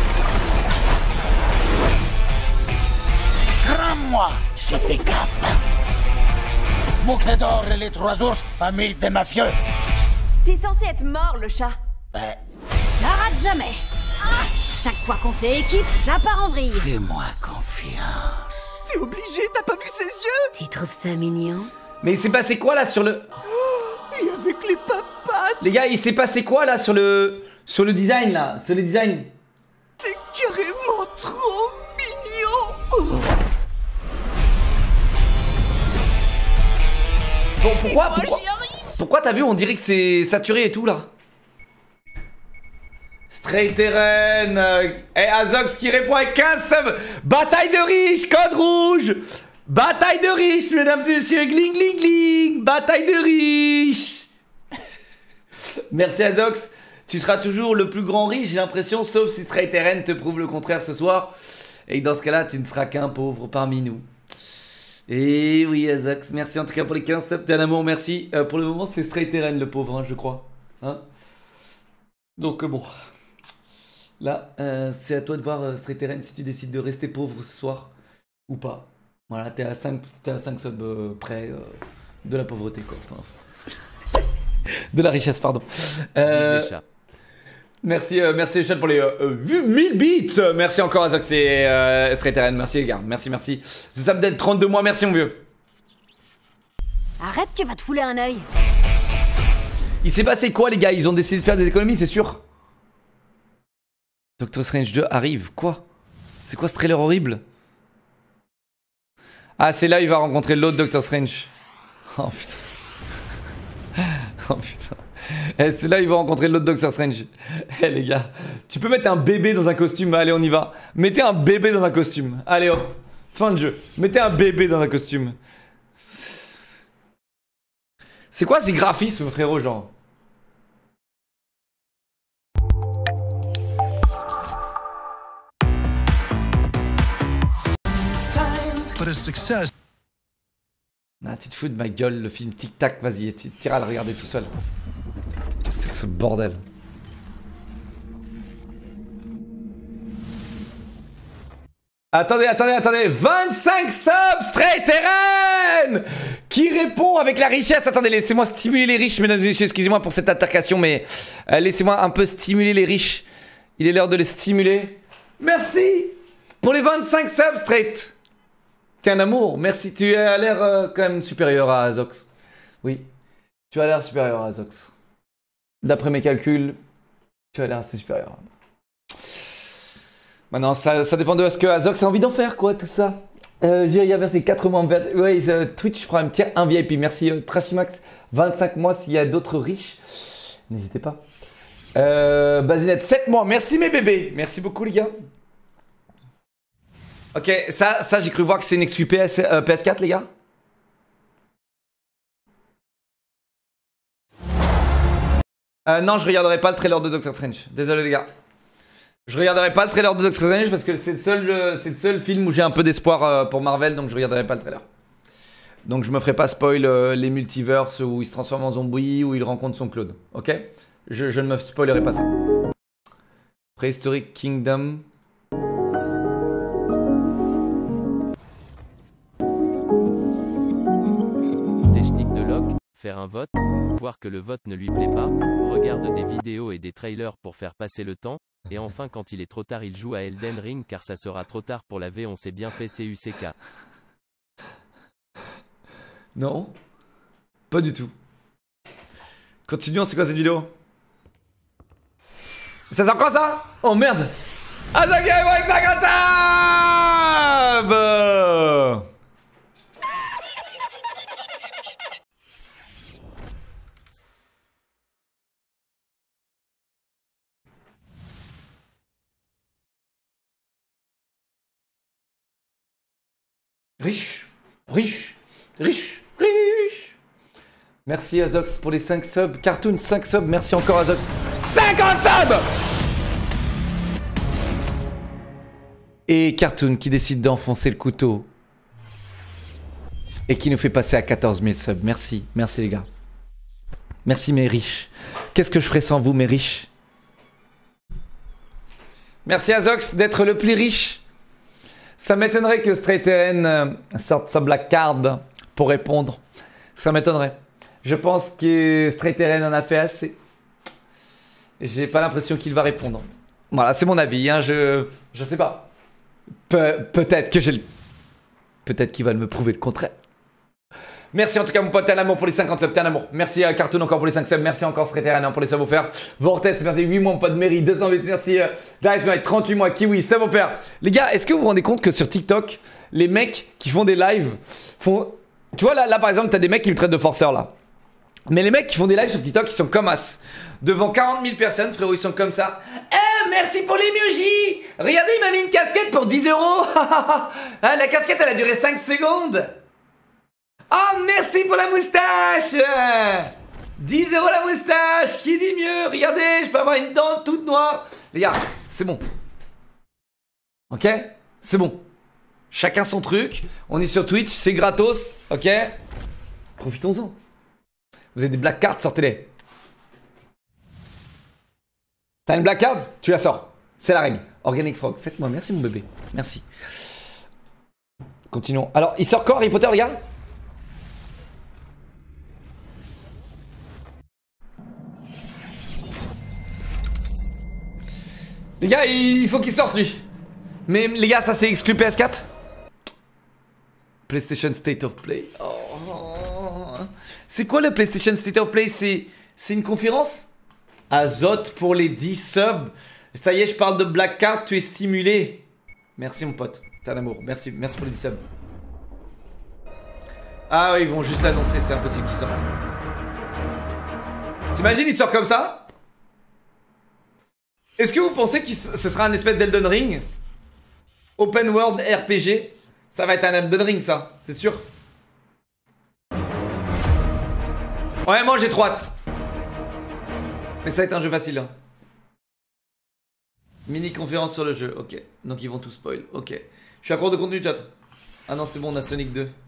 Crame-moi, c'était cap. Boucle d'or et les trois ours, famille des mafieux. T'es censé être mort, le chat. Ouais. Ça rate jamais. Ah, chaque fois qu'on fait équipe, ça part en vrille. Fais-moi confiance. T'es obligé, t'as pas vu ses yeux? Tu trouves ça mignon? Mais il s'est passé quoi là sur le... Et avec les papates. Les gars, il s'est passé quoi là sur le... Sur le design là? Sur le design? C'est carrément trop mignon. Bon, pourquoi Pourquoi, pourquoi t'as vu, on dirait que c'est saturé et tout là? Straight Eren, euh, et Azox qui répond avec quinze subs. Bataille de riches, code rouge. Bataille de riches, mesdames et messieurs, gling gling gling. Bataille de riches. Merci Azox. Tu seras toujours le plus grand riche, j'ai l'impression, sauf si Straight Eren te prouve le contraire ce soir. Et dans ce cas-là, tu ne seras qu'un pauvre parmi nous. Et oui Azox, merci en tout cas pour les quinze subs. T'es un amour, merci. Euh, pour le moment, c'est Straight Eren le pauvre, hein, je crois. Hein? Donc euh, bon. Là, euh, c'est à toi de voir, euh, Straight Eren, si tu décides de rester pauvre ce soir ou pas. Voilà, t'es à cinq, t'es à cinq subs euh, près euh, de la pauvreté, quoi. Enfin, de la richesse, pardon. Euh, merci, euh, merci les chats pour les euh, mille bits. Merci encore à Zox et euh, Straight Eren. Merci les gars, merci, merci. Ce sub d'être trente-deux mois, merci mon vieux. Arrête, tu vas te fouler un œil. Il s'est passé quoi les gars? Ils ont décidé de faire des économies, c'est sûr. Doctor Strange deux arrive, quoi? C'est quoi ce trailer horrible? Ah, c'est là il va rencontrer l'autre Doctor Strange. Oh putain. Oh putain. Eh, c'est là ils vont rencontrer l'autre Doctor Strange. Eh les gars, tu peux mettre un bébé dans un costume. Allez, on y va. Mettez un bébé dans un costume. Allez hop, fin de jeu. Mettez un bébé dans un costume. C'est quoi ces graphismes, frérot, genre? But a success. Ah, tu te fous de ma gueule, le film Tic Tac, vas-y, tu iras le regarder tout seul. Qu'est-ce que c'est que ce bordel? Attendez, attendez, attendez, vingt-cinq subs, Straight Eren qui répond avec la richesse. Attendez, laissez-moi stimuler les riches, mesdames et messieurs, excusez-moi pour cette altercation, mais euh, laissez-moi un peu stimuler les riches. Il est l'heure de les stimuler. Merci pour les vingt-cinq subs, Straight. T'es un amour, merci, tu as l'air euh, quand même supérieur à Azox. Oui, tu as l'air supérieur à Azox. D'après mes calculs, tu as l'air assez supérieur. Maintenant, ça, ça dépend de ce que Azox a envie d'en faire, quoi, tout ça. Euh, J'ai versé quatre mois en vert. Ouais, euh, Twitch, je prends un tiers, un V I P. Merci, euh, Trashimax, vingt-cinq mois. S'il y a d'autres riches, n'hésitez pas. Euh, Bazinette, sept mois. Merci, mes bébés. Merci beaucoup, les gars. Ok, ça, ça j'ai cru voir que c'est une exclu P S, euh, P S quatre, les gars. Euh, non, je regarderai pas le trailer de Doctor Strange. Désolé, les gars. Je regarderai pas le trailer de Doctor Strange parce que c'est le seul, euh, c'est le seul film où j'ai un peu d'espoir euh, pour Marvel, donc je regarderai pas le trailer. Donc je me ferai pas spoil euh, les multiverses où il se transforme en zombie, où il rencontre son clone. Ok, je, je ne me spoilerai pas ça. Prehistoric Kingdom. Technique de Locke, faire un vote, voir que le vote ne lui plaît pas, regarde des vidéos et des trailers pour faire passer le temps. Et enfin, quand il est trop tard, il joue à Elden Ring car ça sera trop tard pour la V. On s'est bien fait C U C K. Non, pas du tout. Continuons, c'est quoi cette vidéo? Ça sort quoi ça? Oh merde! Azagay avec Zagatab! Riche, riche, riche, riche. Merci Azox pour les cinq subs. Cartoon cinq subs, merci encore Azox. cinquante subs. Et Cartoon qui décide d'enfoncer le couteau. Et qui nous fait passer à quatorze mille subs. Merci, merci les gars. Merci mes riches. Qu'est-ce que je ferais sans vous mes riches? Merci Azox d'être le plus riche. Ça m'étonnerait que Straight Eren euh, sorte sa black card pour répondre. Ça m'étonnerait. Je pense que Straight Eren en a fait assez. J'ai pas l'impression qu'il va répondre. Voilà, c'est mon avis. Hein, je, je sais pas. Pe Peut-être que j'ai. Peut-être qu'il va me prouver le contraire. Merci en tout cas mon pote, t'es un amour pour les cinquante subs, t'es un amour. Merci à Cartoon encore pour les cinq subs, merci encore Straight Eren pour les subs offerts. Vortex, merci huit mois mon pote Mary, deux cent huit, merci euh, Dice trente-huit mois, Kiwi, sub offert. Les gars, est-ce que vous vous rendez compte que sur TikTok, les mecs qui font des lives font... Tu vois là, là par exemple, t'as des mecs qui me traitent de forceur là. Mais les mecs qui font des lives sur TikTok, ils sont comme as. Devant quarante mille personnes, frérot, ils sont comme ça. Eh, merci pour l'emoji. Regardez, il m'a mis une casquette pour dix euros. La casquette, elle a duré cinq secondes. Oh, merci pour la moustache. dix euros la moustache. Qui dit mieux? Regardez, je peux avoir une dent toute noire. Les gars, c'est bon. Ok? C'est bon. Chacun son truc. On est sur Twitch, c'est gratos. Ok? Profitons-en. Vous avez des black cards, sortez-les. T'as une black card? Tu la sors. C'est la règle. Organic Frog, sept mois. Merci mon bébé. Merci. Continuons. Alors, il sort quoi Harry Potter, les gars? Les gars, il faut qu'il sorte lui. Mais les gars, ça c'est exclu P S quatre. PlayStation State of Play. Oh. C'est quoi le PlayStation State of Play? C'est une conférence? Azote pour les dix subs. Ça y est, je parle de Black Card, tu es stimulé. Merci mon pote, t'es un amour. Merci, merci pour les dix subs. Ah oui, ils vont juste l'annoncer, c'est impossible qu'ils sortent. T'imagines, il sort comme ça? Est-ce que vous pensez que ce sera un espèce d'Elden Ring? Open World R P G? Ça va être un Elden Ring, ça, c'est sûr. Ouais, moi j'ai trop hâte. Mais ça va être un jeu facile. Hein. Mini conférence sur le jeu, ok. Donc ils vont tout spoil, ok. Je suis à court de contenu, chat. Ah non, c'est bon, on a Sonic deux.